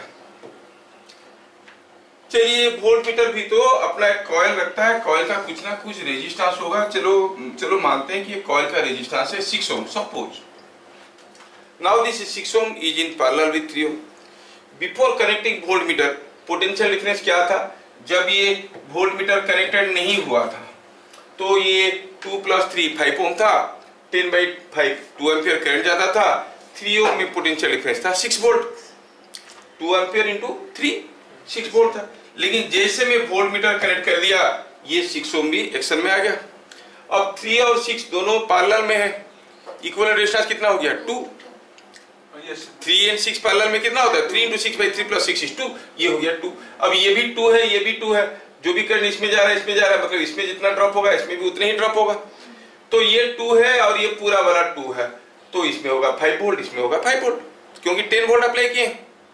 चलिए, वोल्ट मीटर भी तो अपना एक कॉइल रखता है, कॉइल का कुछ ना कुछ रेजिस्टेंस होगा। चलो मानते हैं कि ये कॉइल का रेजिस्टेंस है 6 ohm. Suppose now this 6 ohm is in parallel with 3 ohm. Before connecting voltmeter potential difference क्या था? जब ये वोल्ट मीटर कनेक्टेड नहीं हुआ था तो ये 2 + 3 5 ओम था, 10/5 2 एम्पियर करंट जाता था। 3 ओम में पोटेंशियल डिफरेंस था 6 वोल्ट। 2 एम्पियर इंटू 3 6 वोल्ट था। लेकिन जैसे मैं वोल्ट मीटर कनेक्ट कर दिया ये 6 ओम भी एक्शन में आ गया। अब 3 और 6 दोनों पैरेलल में है। इक्विवेलेंट रेजिस्टेंस कितना हो गया? 2। 3 एंड 6 पैरेलल में कितना होता है? 3 × 6/3 + 6 = 2। ये हो गया 2। अब ये भी 2 है, ये भी 2 है। जो भी करंट इसमें जा रहा है इसमें जा रहा है, मतलब इसमें जितना ड्रॉप होगा इसमें भी उतना ही ड्रॉप होगा। तो ये 2 है और ये पूरा वाला 2 है, तो इसमें होगा 5 वोल्ट, इसमें होगा 5 वोल्ट, क्योंकि 10 वोल्ट अप्लाई किए।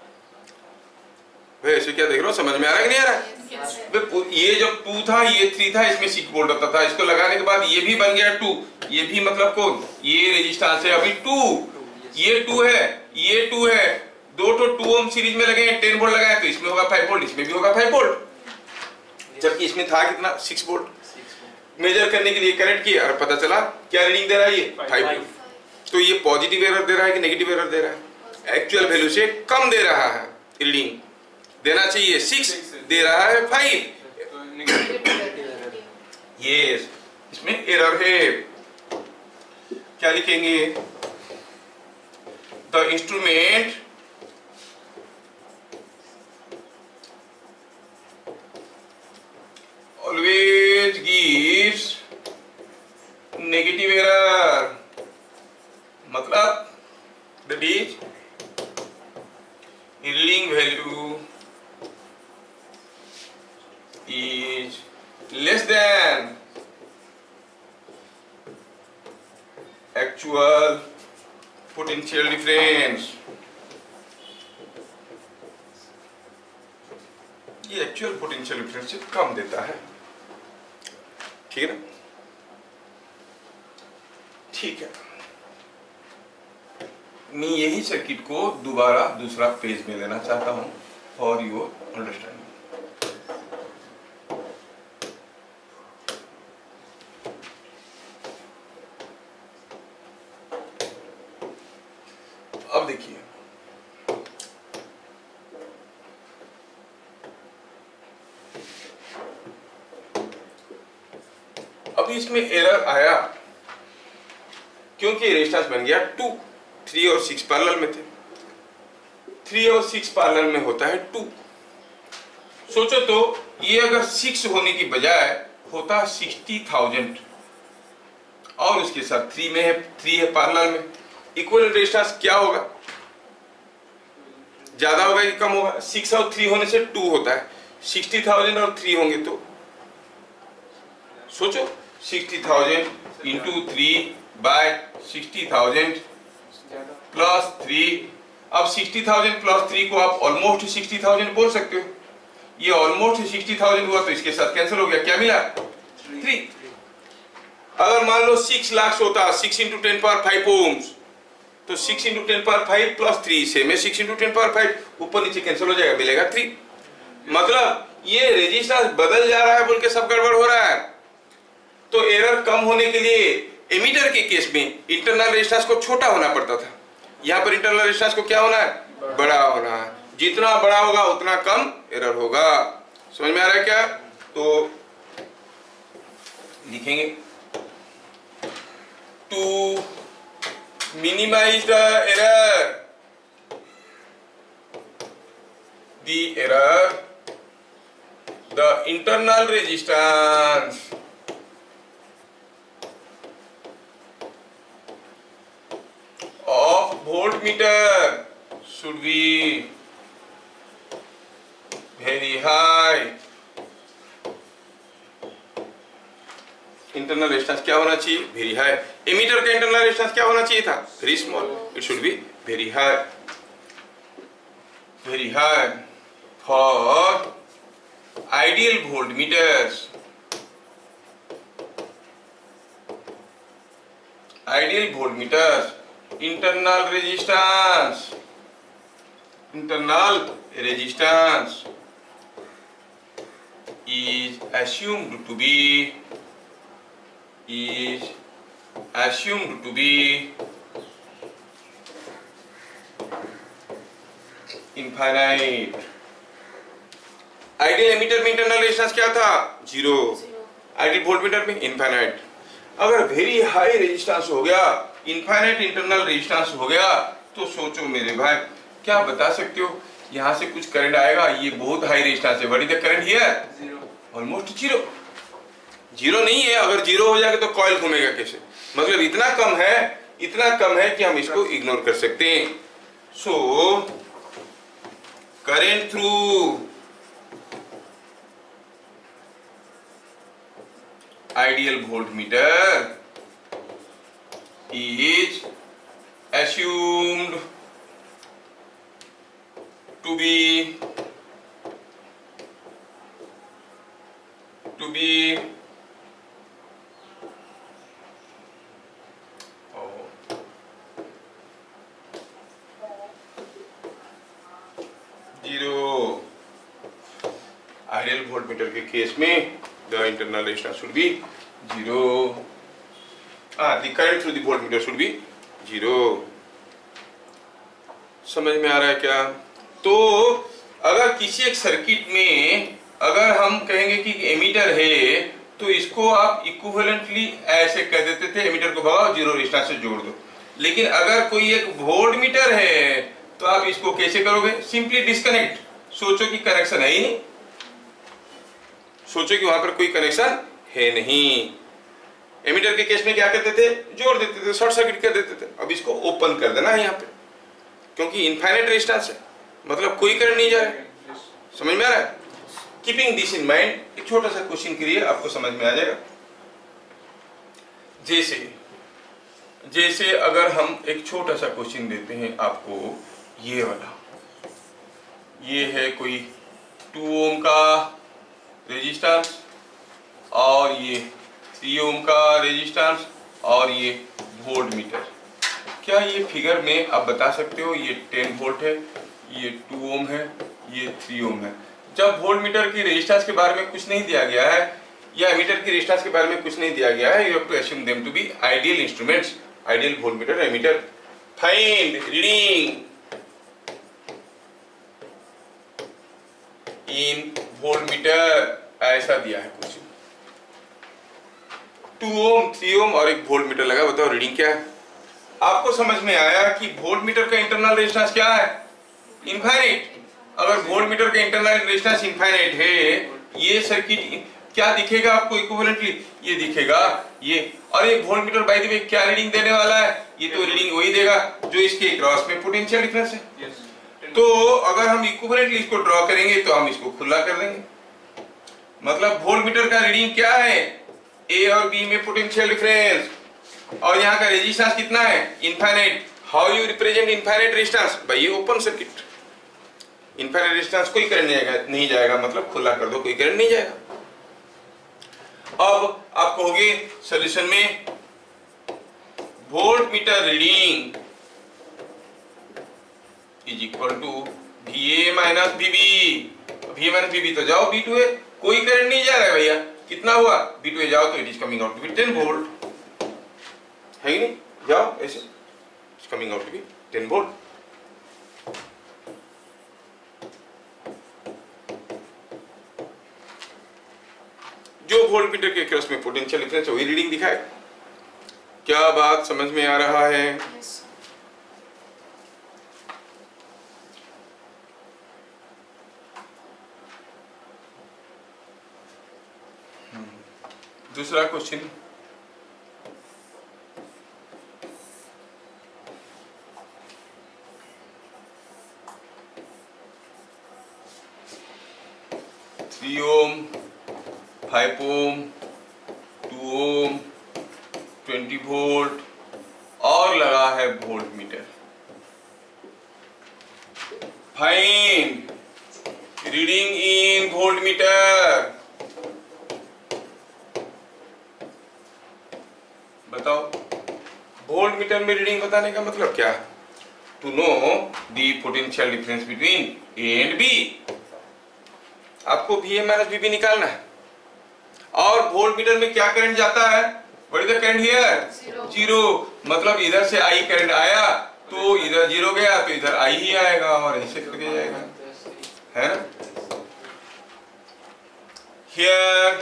ऐसे क्या देख रहे हो, समझ में आ रहा है कि नहीं आ रहा है? ये जब 2 था ये 3 था, इसमें 6 वोल्ट होता था। इसको लगाने के बाद ये भी बन गया 2। ये भी मतलब कौन? ये रेजिस्टेंस है अभी 2, ये 2 है, ये 2 है। दो तो 2 ओम सीरीज में लगे हैं, 10 वोल्ट लगाए तो इसमें होगा 5 वोल्ट, इसमें भी होगा 5 वोल्ट, जबकि इसमें था कितना? 6 वोल्ट। मेजर करने के लिए कनेक्ट किया और पता चला क्या रीडिंग दे रहा है? ये 5 वोल्ट। तो ये पॉजिटिव एरर दे रहा है कि नेगेटिव एरर दे रहा है? एक्चुअल वैल्यू से कम दे रहा है। रीडिंग देना चाहिए 6, दे रहा है 5। यस, इसमें एरर है। क्या लिखेंगे? The instrument always gives negative error, मतलब that is reading value is less than actual potential difference. ये एक्चुअल पोटेंशियल डिफरेंस से कम देता है, ठीक है ना? ठीक है, मैं यही सर्किट को दोबारा दूसरा पेज में लेना चाहता हूं फॉर योर अंडरस्टैंडिंग। अब देखिए, अब इसमें एरर आया क्योंकि रेजिस्टेंस बन गया 2, 3 और 6 पैरेलल में थे। 3 और 6 पैरेलल में होता है 2। सोचो तो ये अगर 6 होने की बजाय होता 60,000 और उसके साथ 3 में है, 3 है पैरेलल में, इक्विवेलेंट रेजिस्टेंस क्या होगा? ज्यादा होगा कि कम होगा? 6 और 3 होने से 2 होता है, 60,000 और 3 होंगे तो सोचो 60,000 इंटू 3 बाय 60,000 प्लस 3। अब 60,000 प्लस 3 को आप ऑलमोस्ट 60,000 बोल सकते हो। ये ऑलमोस्ट 60,000 हुआ तो इसके साथ कैंसिल हो गया, क्या मिला? 3। अगर मान लो 6 लाख होता, 6 इंटू 10 पावर 5 ओम्स, तो 6 इंटू 10 पावर 5 प्लस 3 से में 6 इंटू 10 पावर 5 ऊपर नीचे कैंसिल हो जाएगा, मिलेगा 3। मतलब ये रेजिस्टेंस बदल जा रहा है बोल के सब गड़बड़ हो रहा है। तो एरर कम होने के लिए एमीटर के केस में इंटरनल रेजिस्टेंस को छोटा होना पड़ता था, यहाँ पर इंटरनल रेजिस्टेंस को क्या होना है? बड़ा होना है। जितना बड़ा होगा उतना कम एरर होगा। समझ में आ रहा है क्या? तो लिखेंगे to minimise the error the internal resistance of voltmeter should be very high। Internal resistance क्या होना चाहिए? Very high. एमीटर का इंटरनल रेजिस्टेंस क्या होना चाहिए था? Very small. It should be very high, very high for ideal voltmeters। ideal voltmeters internal resistance is assumed to be infinite। Ideal ammeter में internal resistance क्या था? 0। आइडियल वोल्टमीटर में infinite. अगर वेरी हाई रेजिस्टेंस हो गया, infinite internal resistance हो गया, तो सोचो मेरे भाई, क्या बता सकते हो? यहाँ से कुछ करंट आएगा, ये बहुत हाई रेजिस्टेंस है, what is the current here? Almost 0। 0 नहीं है, अगर 0 हो जाएगा तो कॉइल घूमेगा कैसे? मतलब इतना कम है कि हम इसको इग्नोर कर सकते हैं। So current through ideal voltmeter is assumed to be zero। Ideal voltmeter के केस में the internal resistance should be 0। the current through the voltmeter should be 0। समझ में आ रहा है क्या? तो अगर किसी एक सर्किट में अगर हम कहेंगे कि एमीटर है, तो इसको आप इक्विवेलेंटली ऐसे कह देते थे, एमीटर को भगाओ, 0 रेजिस्टेंस से जोड़ दो। लेकिन अगर कोई एक वोल्टमीटर है तो आप इसको कैसे करोगे? Simply disconnect. सोचो कि कनेक्शन है ही नहीं, सोचो कि वहां पर कोई कनेक्शन है नहीं। एमीटर के केस में क्या करते थे? जोड़ देते थे, शॉर्ट सर्किट कर देते थे। अब इसको ओपन कर देना है यहाँ पे, क्योंकि इनफाइनाइट रेजिस्टेंस है, मतलब कोई करंट नहीं जा रहा है। समझ में आ रहा है? कीपिंग दिस इन माइंड एक छोटा सा क्वेश्चन करिए, आपको समझ में आ जाएगा। जैसे अगर हम एक छोटा सा क्वेश्चन देते हैं आपको, ये वाला, ये है कोई 2 ओम का रेजिस्टेंस और ये 3 ओम का रेजिस्टेंस और ये वोल्ट मीटर। क्या ये फिगर में आप बता सकते हो ये 10 वोल्ट है, ये 2 ओम है, ये 3 ओम है। जब वोल्ट मीटर की रेजिस्टेंस के बारे में कुछ नहीं दिया गया है या एमीटर की रेजिस्टेंस के बारे में कुछ नहीं दिया गया है, you have to assume them to be ideal instruments, ideal volt meter, ammeter. Find reading in voltmeter, ऐसा दिया है कुछ। 2 ओम, 3 ओम और एक वोल्ट मीटर लगा, बताओ रीडिंग क्या है। आपको समझ में आया कि वोल्ट मीटर का इंटरनल रेजिस्टेंस क्या है? इनफाइनाइट। अगर वोल्ट मीटर का इंटरनल रेजिस्टेंस इनफाइनाइट है, ये सर्किट क्या दिखेगा आपको इक्विवेलेंटली? ये दिखेगा ये। और ये voltmeter by the way क्या रीडिंग देने वाला है? ये तो रीडिंग वही देगा जो इसके क्रॉस में पोटेंशियल डिफरेंस है। तो अगर हम इक्विवेलेंटली इसको ड्रॉ करेंगे तो हम इसको खुला कर देंगे। मतलब वोल्ट मीटर का रीडिंग क्या है? ए और बी में पोटेंशियल डिफरेंस, और यहाँ का रेजिस्टेंस कितना है? Infinite. How you represent infinite resistance? By ये ओपन सर्किट। इनफाइनाइट रेजिस्टेंस कोई करंट नहीं जाएगा, मतलब खुला कर दो, कोई करंट नहीं जाएगा। अब आप कहोगे सॉल्यूशन में volt meter reading is equal to VA minus VB। VA minus VB तो जाओ B2 है, कोई करंट नहीं जा रहा है भैया। कितना हुआ? B2 है, जाओ तो it is coming out to be 10 volt, है कि नहीं? जाओ ऐसे, it's coming out to be 10 volt. जो वोल्ट मीटर के क्रॉस में पोटेंशियल डिफरेंस है वही रीडिंग दिखाए। क्या बात समझ में आ रहा है? दूसरा question, three ohm, 5 ohm, 2 ohm, 20 volt और लगा है voltmeter. Find reading in voltmeter. बताओ वोल्ट मीटर में रीडिंग बताने का मतलब क्या? To know the potential difference between A and B. आपको VA माइनस VB निकालना है। और वोल्ट मीटर में क्या करंट जाता है? What is the current here? Zero. मतलब इधर से I करंट आया तो इधर जीरो गया तो इधर I ही आएगा और ऐसे करके जाएगा, है ना? Here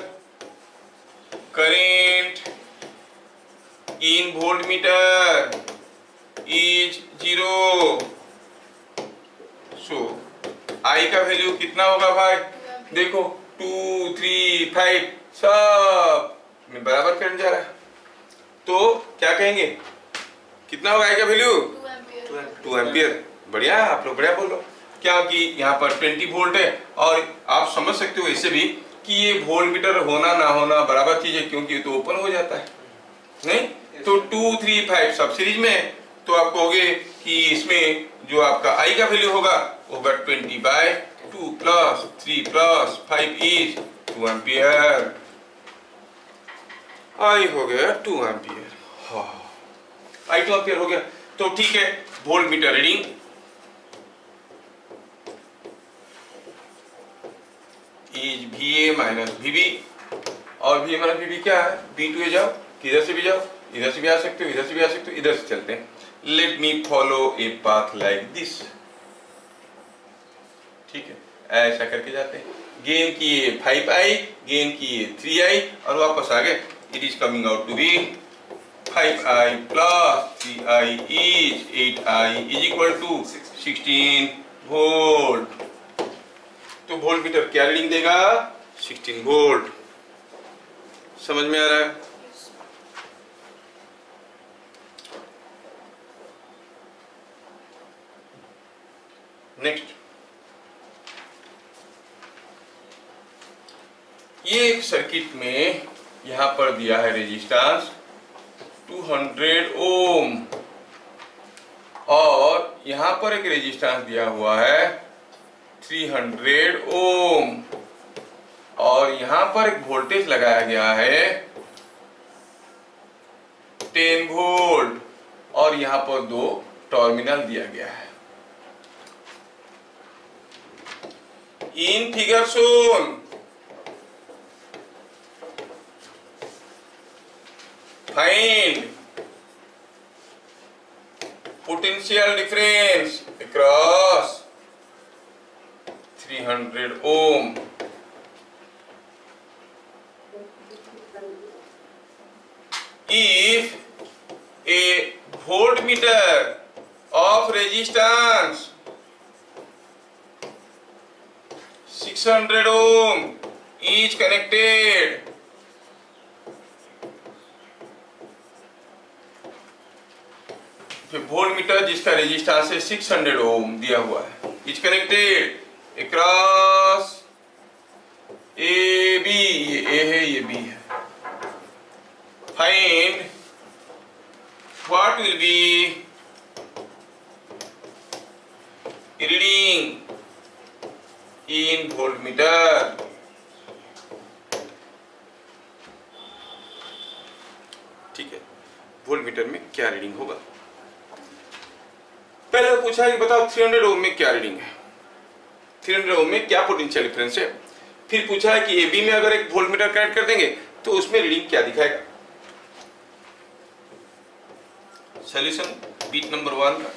current in voltmeter is zero. So I का वैल्यू कितना होगा भाई? देखो 2, 3, 5 सब में बराबर करंट जा रहा है, तो क्या कहेंगे? कितना होगा I का वैल्यू? 2 एम्पियर। बढ़िया, आप लोग बढ़िया बोलो। क्या कि यहाँ पर 20 वोल्ट है और आप समझ सकते हो ऐसे भी कि ये वोल्ट मीटर होना ना होना बराबर चीज है, क्योंकि ये तो ओपन हो जाता है, नहीं? तो 2, 3, 5 सब सीरीज में है, तो आप कहोगे कि इसमें जो आपका I का वैल्यू होगा वो होगा 20/2 plus 3 plus 5 is 2 ampere. I हो गया 2 एम्पियर। हाँ, I 2 एम्पियर हो गया। तो ठीक है, volt meter reading is VA minus VB। और VA माइनस VB क्या है? B2 है, जाओ किधर से भी जाओ, इधर से भी आ सकते हो, इधर से भी आ सकते हो, इधर से चलते हैं। Let me follow a path like this. ठीक है, ऐसा करके जाते हैं। गेन किए 5I, गेन किए 3I और वापस आ गए। It is coming out to be 5I plus 3I is 8I is equal to 16 volt. तो वोल्ट मीटर क्या रीडिंग देगा? 16 वोल्ट। समझ में आ रहा है? नेक्स्ट, ये एक सर्किट में यहां पर दिया है रेजिस्टेंस 200 ओम और यहां पर एक रेजिस्टेंस दिया हुआ है 300 ओम और यहां पर एक वोल्टेज लगाया गया है 10 वोल्ट और यहां पर दो टर्मिनल दिया गया है। In figure shown find potential difference across 300 ohm. If a voltmeter of resistance 600 ohm is connected voltmeter जिसका रेजिस्टेंस है 600 ओम दिया हुआ है is connected across A B, ये ए है ये बी है। Find what will be reading in voltmeter. ठीक है, वोल्टमीटर में क्या रीडिंग होगा। पहले पूछा कि बताओ 300 ओम में क्या रीडिंग है, 300 ओम में क्या पोटेंशियल डिफरेंस है। फिर पूछा है कि ए बी में अगर एक वोल्टमीटर कनेक्ट कर देंगे तो उसमें रीडिंग क्या दिखाएगा। सॉल्यूशन बीट नंबर 1 का,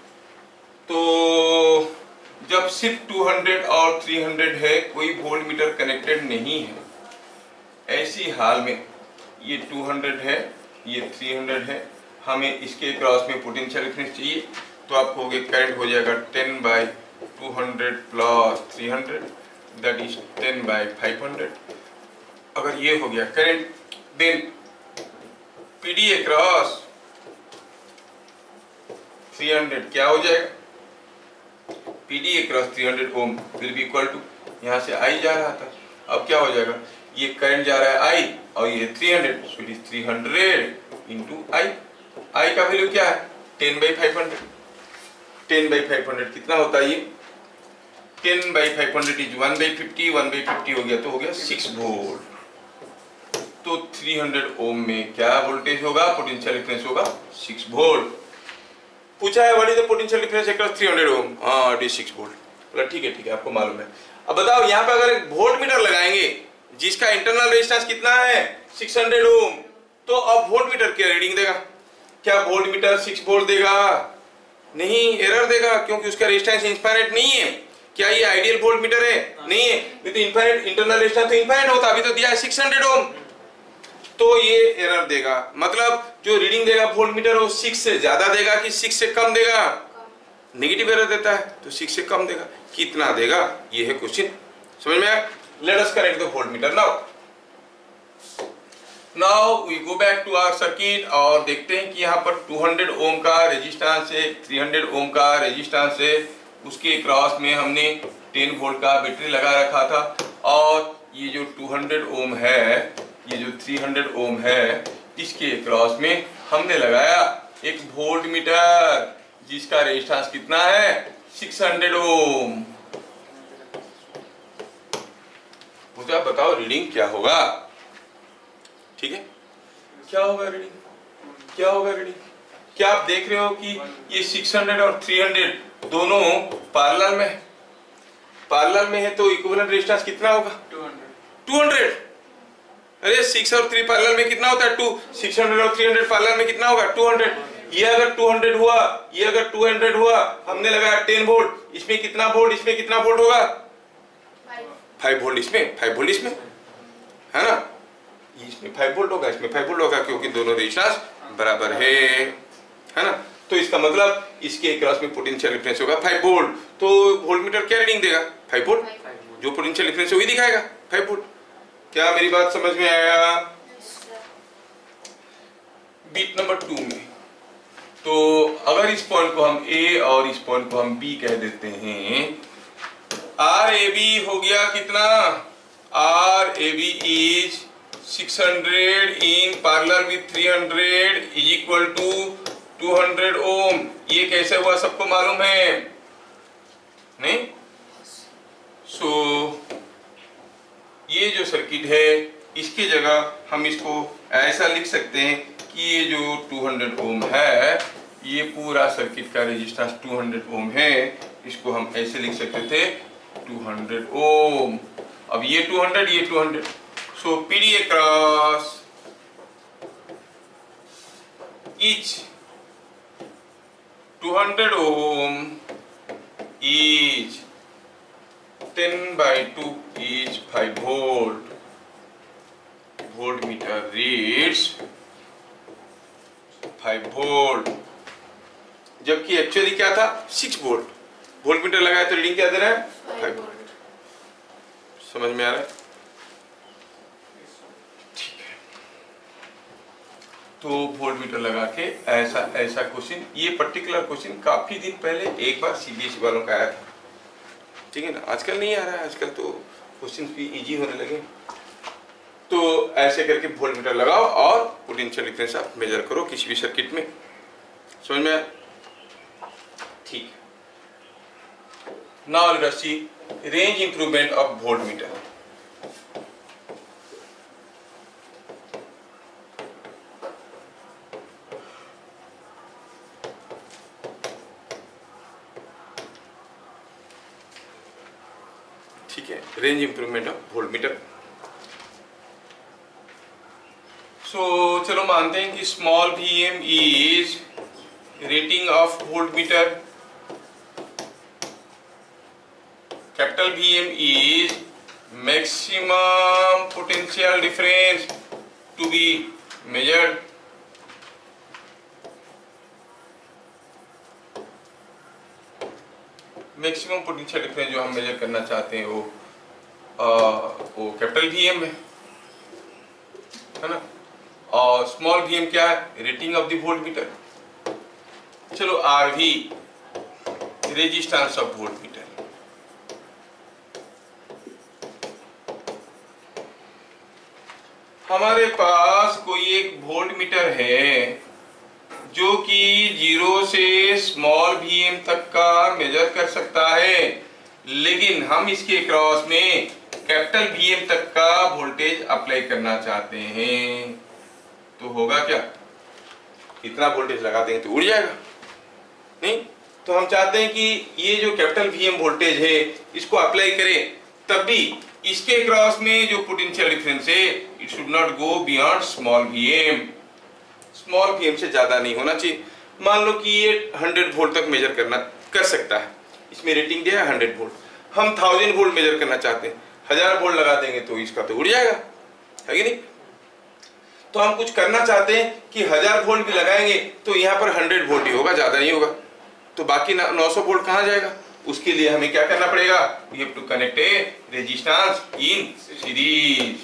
तो जब सिर्फ 200 और 300 है, कोई वोल्टमीटर कनेक्टेड नहीं है, ऐसी हाल में ये 200 है ये 300 है, हमें इसके क्रॉस में पोटेंशियल डिफरेंस चाहिए, तो आप कहोगे करंट हो जाएगा 10/200 प्लस 300 दैट इज 10/500। अगर ये हो गया करंट, देन पीडी अक्रॉस 300 क्या हो जाएगा, PD across 300 ohm will be equal to, यहाँ से आई जा रहा था, अब क्या हो जाएगा, ये करंट जा रहा है आई और ये 300, so it is 300 into I. I का वैल्यू क्या है 10/500, 10/500 कितना होता है ये, 10/500 इज 1/50, 1/50 हो गया तो हो गया 6 वोल्ट। तो 300 ओम में क्या वोल्टेज होगा, पोटेंशियल डिफरेंस होगा 6 वोल्ट। पूछा है what is the potential difference across 300 ohm, हां इट इज 6 वोल्ट। बोला ठीक है आपको मालूम है। अब बताओ यहाँ पे अगर एक वोल्टमीटर लगाएंगे जिसका इंटरनल रेजिस्टेंस कितना है 600 ओम, तो अब वोल्टमीटर क्या रीडिंग देगा, क्या वोल्टमीटर 6 वोल्ट देगा, नहीं, एरर देगा, क्योंकि उसका रेजिस्टेंस इनफाइनाइट नहीं है। क्या ये आइडियल वोल्टमीटर है, नहीं है, नहीं तो इनफाइनाइट इंटरनल रेजिस्टेंस तो इनफाइनाइट होता, अभी तो दिया है 600 ओम, तो ये एरर देगा। मतलब जो रीडिंग देगा वोल्टमीटर वो 6 से ज्यादा देगा कि 6 से कम देगा, नेगेटिव एरर देता है तो 6 से कम देगा, कितना देगा ये है क्वेश्चन, समझ में आया। Let us connect the voltmeter now we go back to our circuit और देखते हैं कि यहाँ पर 200 ओम का रेजिस्टेंस है, 300 ओम का रेजिस्टेंस है, उसके क्रॉस में हमने 10 वोल्ट का बैटरी लगा रखा था और ये जो 200 ओम है, ये जो 300 ओम है, इसके क्रॉस में हमने लगाया एक वोल्टमीटर जिसका रेजिस्टेंस कितना है 600 ओम। मुझे आप बताओ रीडिंग क्या होगा, ठीक है, क्या होगा रीडिंग, क्या होगा रीडिंग। क्या आप देख रहे हो कि ये 600 और 300 दोनों पैरेलल में है, पैरेलल में है तो इक्विवेलेंट रेजिस्टेंस कितना होगा 200। अरे 6 और 3 पैरेलल में कितना होता है 2, 600 और 300 पैरेलल में कितना होगा 200। ये अगर 200 हुआ, ये अगर 200 हुआ, हमने लगाया 10 वोल्ट, इसमें कितना वोल्ट, इसमें कितना वोल्ट होगा 5 वोल्ट, इसमें 5 वोल्ट, इसमें है ना, इसमें 5 वोल्ट होगा, इसमें 5 वोल्ट होगा, क्योंकि दोनों रेजिस्टेंस बराबर है ना। तो इसका मतलब इसके क्रॉस में पोटेंशियल डिफरेंस होगा 5 वोल्ट। तो वोल्टमीटर क्या रीडिंग देगा 5 वोल्ट, जो पोटेंशियल डिफरेंस है वही दिखाएगा 5 वोल्ट। क्या मेरी बात समझ में आया। बीट नंबर 2 में तो अगर इस पॉइंट को हम ए और इस पॉइंट को हम बी कह देते हैं, आर ए बी हो गया कितना RAB is 600 in parallel with 300 is equal to 200 ओम। ये कैसे हुआ सबको मालूम है नहीं? सो ये जो सर्किट है इसकी जगह हम इसको ऐसा लिख सकते हैं कि ये जो 200 ओम है ये पूरा सर्किट का रेजिस्टेंस 200 ओम है। इसको हम ऐसे लिख सकते थे 200 ओम। अब ये 200 ये 200, so PD across each 200 ohm is 10/2 is 5 volt. Voltmeter reads 5 volt, जबकि एक्चुअली क्या था 6 वोल्ट। वोल्टमीटर लगाया तो रीडिंग क्या दे रहा है 5 वोल्ट। समझ में आ रहा है? ठीक है, तो वोल्टमीटर लगा के ऐसा क्वेश्चन, ये पर्टिकुलर क्वेश्चन काफी दिन पहले एक बार CBSE वालों का आया था, ठीक है ना? आजकल नहीं आ रहा है, आजकल तो क्वेश्चन भी इजी होने लगे। तो ऐसे करके वोल्टमीटर लगाओ और पोटेंशियल डिफरेंस आप मेजर करो किसी भी सर्किट में। समझ में आया? ठीक है। Now let us see range improvement of voltmeter. ठीक है, range improvement of voltmeter. So चलो मानते हैं कि small Vm is rating of voltmeter, capital Vm is maximum potential difference to be measured, maximum potential difference जो हम major करना चाहते हैं वो कैपिटल Vm है ना, और स्मॉल Vm क्या है रेटिंग ऑफ द वोल्टमीटर। चलो RV रेजिस्टेंस ऑफ वोल्टमीटर। हमारे पास कोई एक वोल्टमीटर है जो कि 0 से स्मॉल Vm तक का मेजर कर सकता है, लेकिन हम इसके क्रॉस में कैपिटल Vm तक का वोल्टेज अप्लाई करना चाहते हैं। तो होगा क्या, इतना वोल्टेज लगा देंगे तो उड़ जाएगा नहीं। तो हम चाहते हैं कि ये जो कैपिटल Vm वोल्टेज है इसको अप्लाई करें, तब भी इसके क्रॉस में जो पोटेंशियल डिफरेंस है it should not go beyond small Vm। Small Vm से ज्यादा नहीं होना चाहिए। मान लो कि ये 100 वोल्ट तक मेजर कर सकता है, इसमें रेटिंग दिया है 100 वोल्ट, हम 1000 वोल्ट मेजर करना चाहते हैं, 1000 वोल्ट लगा देंगे तो इसका तो उड़ जाएगा, है कि नहीं? तो हम कुछ करना चाहते हैं कि 1000 वोल्ट भी लगाएंगे तो यहाँ पर 100 वोल्ट ही होगा, ज्यादा नहीं होगा, तो बाकी 900 वोल्ट कहाँ जाएगा? उसके लिए हमें क्या करना पड़ेगा, we have to connect a resistance in series.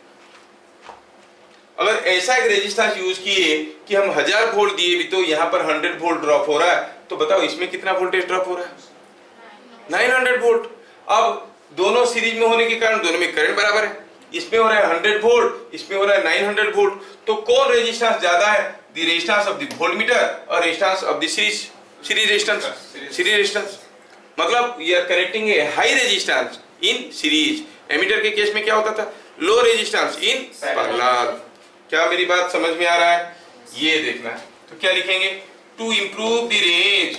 अगर ऐसा एक रेजिस्टेंस यूज किए कि हम 1000 वोल्ट दिए भी तो यहाँ पर 100 वोल्ट ड्रॉप हो रहा है, तो बताओ इसमें कितना वोल्टेज ड्रॉप हो रहा है? 900 वोल्ट। अब दोनों सीरीज में होने के कारण दोनों में करंट बराबर है, इसमें हो रहा है 100 वोल्ट, इसमें हो रहा है 900 वोल्ट, तो कौन रेजिस्टेंस ज्यादा है? The resistance of the voltmeter और resistance of the series resistance. मतलब we are connecting a high resistance in series. Ammeter के केस में क्या होता था? Low resistance in parallel. क्या मेरी बात समझ में आ रहा है? ये देखना है, तो क्या लिखेंगे? टू इंप्रूव द रेंज,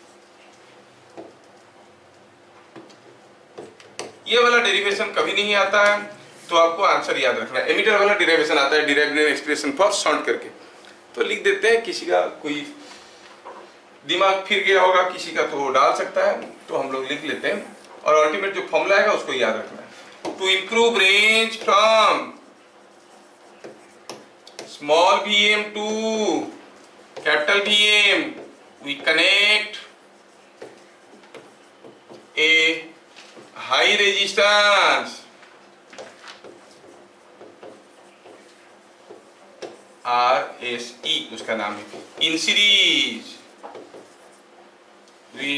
ये वाला डेरिवेशन कभी नहीं आता है तो आपको आंसर याद रखना है। एमीटर वाला डेरिवेशन आता है डिराइव्ड एक्सप्रेशन फॉर शॉर्ट करके, तो लिख देते हैं। किसी का कोई दिमाग फिर गया होगा, किसी का तो डाल सकता है, तो हम लोग लिख लेते हैं और अल्टीमेट जो फॉर्मूला आएगा उसको याद रखना है। To improve range from small Vm to capital Vm we connect a high resistance RSE उसका नाम है, in series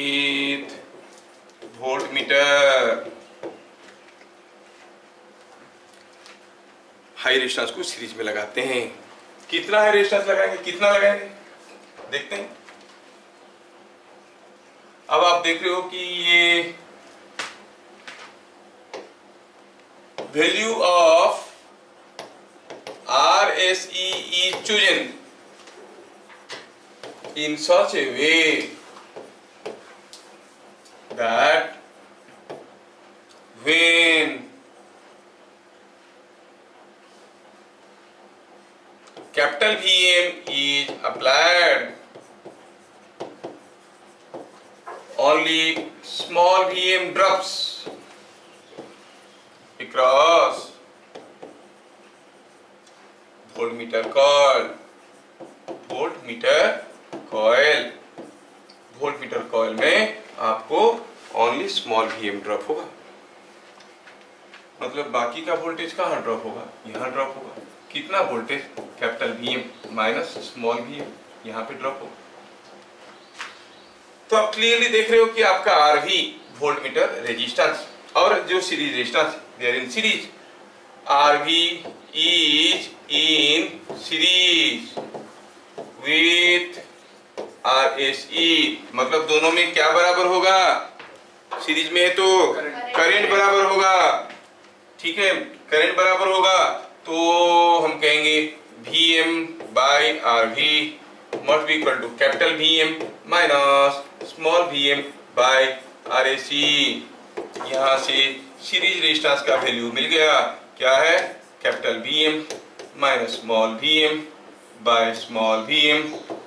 with voltmeter. High resistance को सीरीज में लगाते हैं। कितना हाई रेजिस्टेंस लगाएंगे, कितना लगाएंगे देखते हैं। अब आप देख रहे हो कि ये value of RSE is chosen in such a way that when capital VM is applied, only small VM drops across voltmeter coil. voltmeter coil में आपको ओनली स्मॉल वीएम ड्रॉप होगा, मतलब बाकी का वोल्टेज कहाँ ड्रॉप होगा, यहाँ ड्रॉप होगा। कितना voltage, capital VM minus small VM, यहाँ पे ड्रॉप होगा। तो आप क्लियरली देख रहे हो कि आपका आरवी वोल्टमीटर रेजिस्टेंस और जो series resistance they are in series. RV is in series with RSE, मतलब दोनों में क्या बराबर होगा, सीरीज में है तो करंट बराबर होगा, ठीक है, करंट बराबर होगा। तो हम कहेंगे VM by RV must be equal to capital VM minus small VM by RSE। यहाँ से सीरीज रेजिस्टेंस का वैल्यू मिल गया, क्या है, capital VM minus small VM by small VM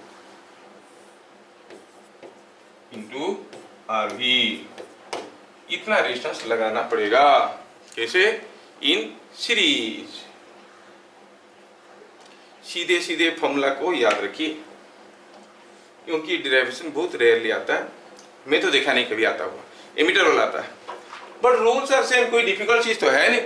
into RV। इतना रेजिस्टेंस लगाना पड़ेगा, कैसे, इन सीरीज। सीधे सीधे फॉर्मूला को याद रखिए, क्योंकि डेरिवेशन बहुत रेयरली आता है, मैं तो देखा नहीं कभी आता हुआ, एमीटर वाला आता है, बट रूल्स आर सेम, कोई डिफिकल्ट चीज तो है नहीं।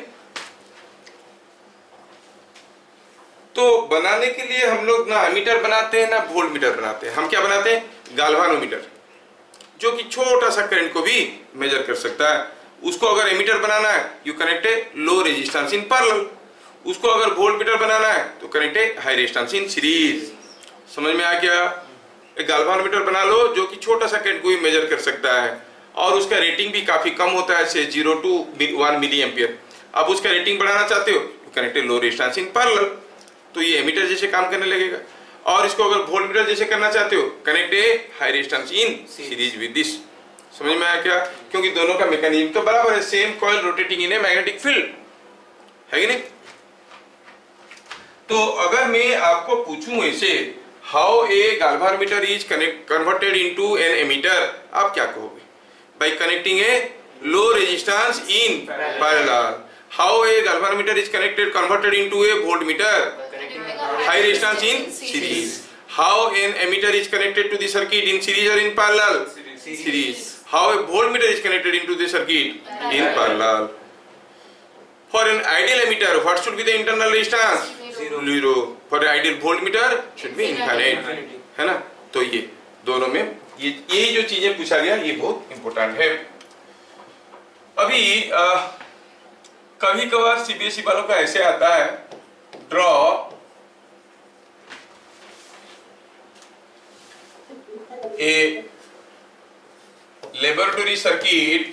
तो बनाने के लिए हम लोग ना एमीटर बनाते हैं ना वोल्टमीटर बनाते हैं, हम क्या बनाते हैं, गाल्वानोमीटर, जो कि छोटा सा करंट को भी मेजर कर सकता है। उसको अगर एमीटर बनाना है, you connect a low resistance in parallel. उसको अगर वोल्टमीटर बनाना है तो connect a high resistance in series. समझ में आ गया। एक गाल्वानोमीटर बना लो जो कि छोटा सा करंट को भी मेजर कर सकता है, और उसका रेटिंग भी काफी कम होता है, से 0 to 1 मिली एम्पियर। अब उसका रेटिंग बढ़ाना चाहते हो तो connect a low resistance in parallel, तो ये एमीटर जैसे काम करने लगेगा। और इसको अगर वोल्टमीटर जैसे करना चाहते हो, connect a high resistance in series with this. समझ में आया क्या, क्योंकि दोनों का मैकेनिज्म तो बराबर है, same coil rotating in a magnetic field, है कि नहीं। तो अगर मैं आपको पूछूं ऐसे, how a galvanometer is converted into an ammeter, आप क्या कहोगे, by connecting a low resistance in parallel. How a galvanometer is converted into a voltmeter, high resistance in series. How an emitter is connected to the circuit, in series or in parallel? Series. How a voltmeter is connected into the circuit? In parallel. For an ideal emitter, what should be the internal resistance? 0. For an ideal voltmeter should be infinite, है ना। तो ये दोनों में ये जो चीजें पूछा गया, ये बहुत इंपॉर्टेंट है। अभी कभी कभार CBSE वालों का ऐसे आता है, draw a laboratory circuit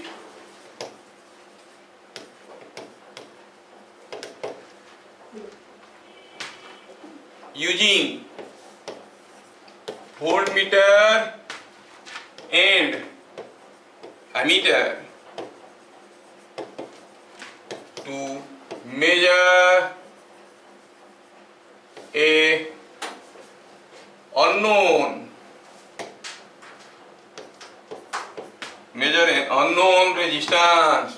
using voltmeter and ammeter to measure a unknown resistance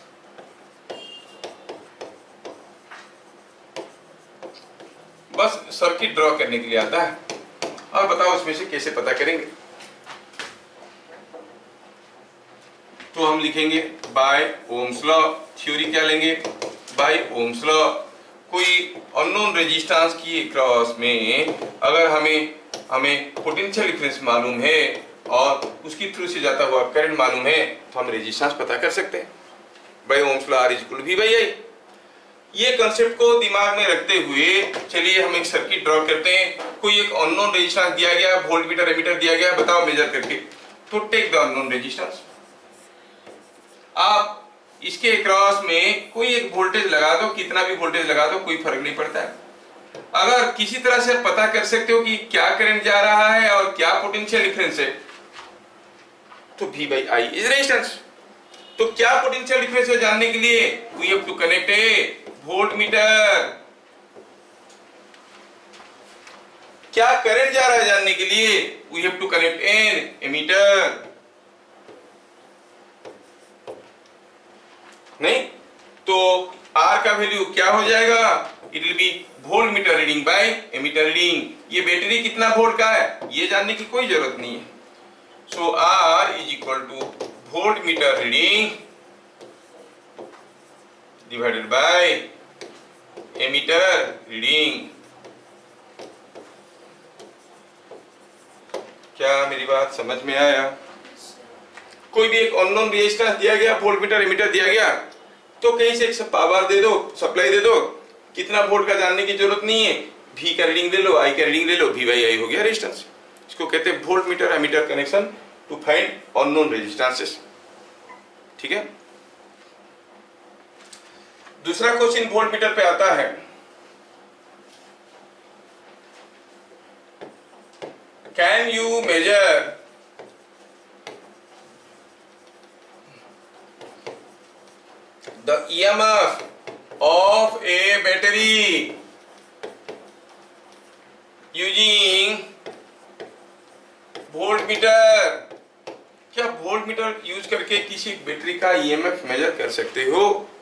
बस सर्किट ड्रॉ करने के लिए आता है। और बताओ उसमें से कैसे पता करेंगे। तो हम लिखेंगे बाय ओम्स लॉ। थ्योरी क्या लेंगे, बाय ओम्स लॉ। कोई अननोन रेजिस्टेंस की क्रॉस में अगर हमें पोटेंशियल डिफरेंस मालूम है और उसकी थ्रू से जाता हुआ करंट मालूम है, तो हम रेजिस्टेंस पता कर सकते हैं। By Ohm's law R equal V by I। ये कंसेप्ट को दिमाग में रखते हुए चलिए हम एक सर्किट ड्रॉ करते हैं। कोई एक अननोन रेजिस्टेंस दिया गया, वोल्ट मीटर एमीटर दिया गया, बताओ मेजर करके। तो टेक द अननोन रेजिस्टेंस, आप इसके अक्रॉस में कोई एक वोल्टेज लगा दो, कितना भी वोल्टेज लगा दो, कोई फर्क नहीं पड़ता है। अगर किसी तरह से पता कर सकते हो कि क्या करंट जा रहा है और क्या पोटेंशियल डिफरेंस है, तो V by I is resistance. तो क्या पोटेंशियल डिफरेंस है जानने के लिए we have to connect a volt metre. क्या करंट जा रहा है जानने के लिए we have to connect an ammeter. नहीं तो R का वैल्यू क्या हो जाएगा, it will be volt metre reading by ammeter reading. ये बैटरी कितना वोल्ट का है ये जानने की कोई जरूरत नहीं है। सो R is equal two volt meter reading divided by ammeter reading. क्या मेरी बात समझ में आया? कोई भी एक अननोन रेजिस्टेंस दिया गया, वोल्ट मीटर एमीटर दिया गया, तो कहीं से एक पावर दे दो, सप्लाई दे दो, कितना वोल्ट का जानने की जरूरत नहीं है, V का रीडिंग ले लो, I का रीडिंग ले लो, V by I हो गया रेजिस्टेंस। इसको कहते हैं volt metre ammeter connection to find unknown resistances. ठीक है, दूसरा क्वेश्चन वोल्ट मीटर पे आता है। Can you measure the EMF of a battery using voltmeter? क्या वोल्टमीटर यूज करके किसी बैटरी का ईएमएफ मेजर कर सकते हो?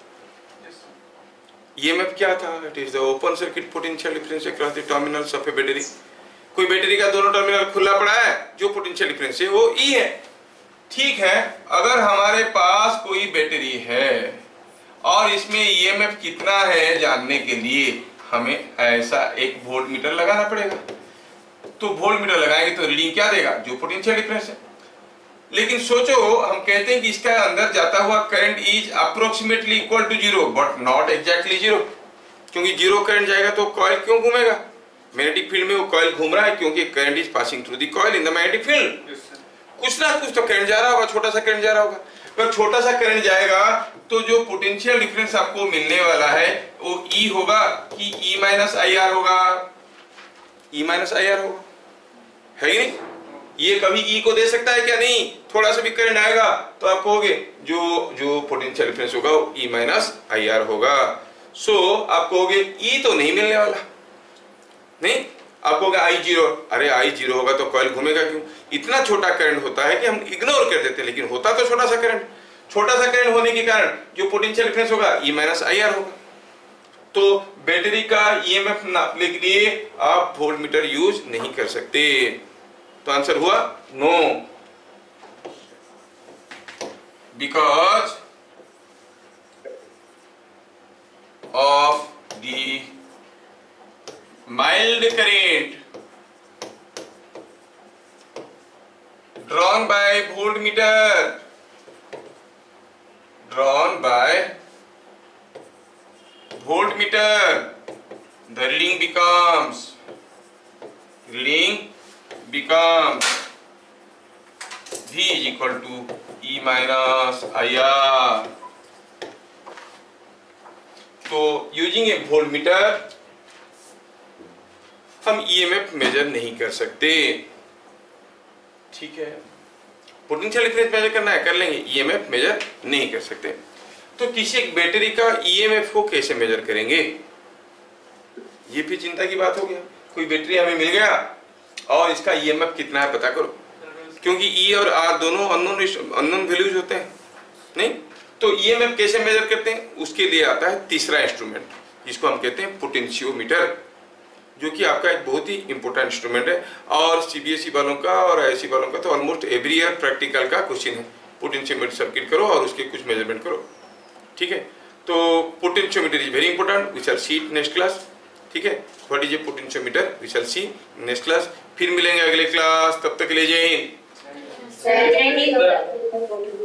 ईएमएफ क्या था? It is the open circuit potential difference across the terminals of a battery. कोई बैटरी का दोनों टर्मिनल खुला पड़ा है, जो पोटेंशियल डिफरेंस है वो ई है। ठीक है, अगर हमारे पास कोई बैटरी है और इसमें ईएमएफ कितना है जानने के लिए हमें ऐसा एक वोल्ट मीटर लगाना पड़ेगा। तो वोल्ट मीटर लगाएंगे तो रीडिंग क्या देगा, जो पोटेंशियल डिफरेंस है। लेकिन सोचो, हम कहते हैं कि इसका अंदर जाता हुआ current is approximately equal to zero but not exactly zero, क्योंकि जीरो करंट जाएगा तो कॉइल क्यों घूमेगा? मैग्नेटिक फील्ड में वो कॉइल घूम रहा है क्योंकि current is passing through the coil in the magnetic field. कुछ ना कुछ तो करंट जा रहा होगा, छोटा सा करंट जा रहा होगा। अगर छोटा सा करंट जाएगा तो जो पोटेंशियल डिफरेंस आपको मिलने वाला है वो E होगा कि E माइनस आई आर होगा? E माइनस आई आर होगा, है कि नहीं? ये कभी E को दे सकता है क्या? नहीं। थोड़ा सा भी करंट आएगा तो आप कहोगे जो पोटेंशियल डिफरेंस होगा वो E माइनस आई आर होगा। सो आप कहोगे E तो नहीं मिलने वाला, नहीं। आप कहोगे आई जीरो, अरे आई जीरो होगा तो कॉइल घूमेगा क्यों? इतना छोटा करंट होता है कि हम इग्नोर कर देते हैं, लेकिन होता तो छोटा सा करंट। छोटा सा करंट होने के कारण जो पोटेंशियल डिफरेंस होगा E माइनस आई आर होगा। तो बैटरी का ईएमएफ नापने के लिए आप वोल्ट मीटर यूज नहीं कर सकते। तो आंसर हुआ no, because of the mild current drawn by voltmeter, the reading becomes V is equal to E minus IR. तो यूजिंग ए वोल्टमीटर हम ईएमएफ मेजर नहीं कर सकते। ठीक है, पोटेंशियल डिफरेंस मेजर करना है कर लेंगे, ईएमएफ मेजर नहीं कर सकते। तो किसी एक बैटरी का ईएमएफ को कैसे मेजर करेंगे, ये भी चिंता की बात हो गया। कोई बैटरी हमें मिल गया और इसका ईएमएफ कितना है पता करो, क्योंकि ई और आर दोनों अननोन वैल्यूज होते हैं, नहीं। तो ईएमएफ कैसे मेजर करते हैं, उसके लिए आता है तीसरा इंस्ट्रूमेंट, जिसको हम कहते हैं पोटेंशियोमीटर, जो कि आपका एक बहुत ही इंपॉर्टेंट इंस्ट्रूमेंट है। और सीबीएसई वालों का और आईएससी वालों का तो ऑलमोस्ट एवरी ईयर प्रैक्टिकल का क्वेश्चन है, पोटेंशियोमीटर सर्किट करो और उसके कुछ मेजरमेंट करो। ठीक है, तो potentiometer is very important, we shall see next class. ठीक है, what is a potentiometer, we shall see next class. फिर मिलेंगे अगले क्लास, तब तक के लिए जय हिंद।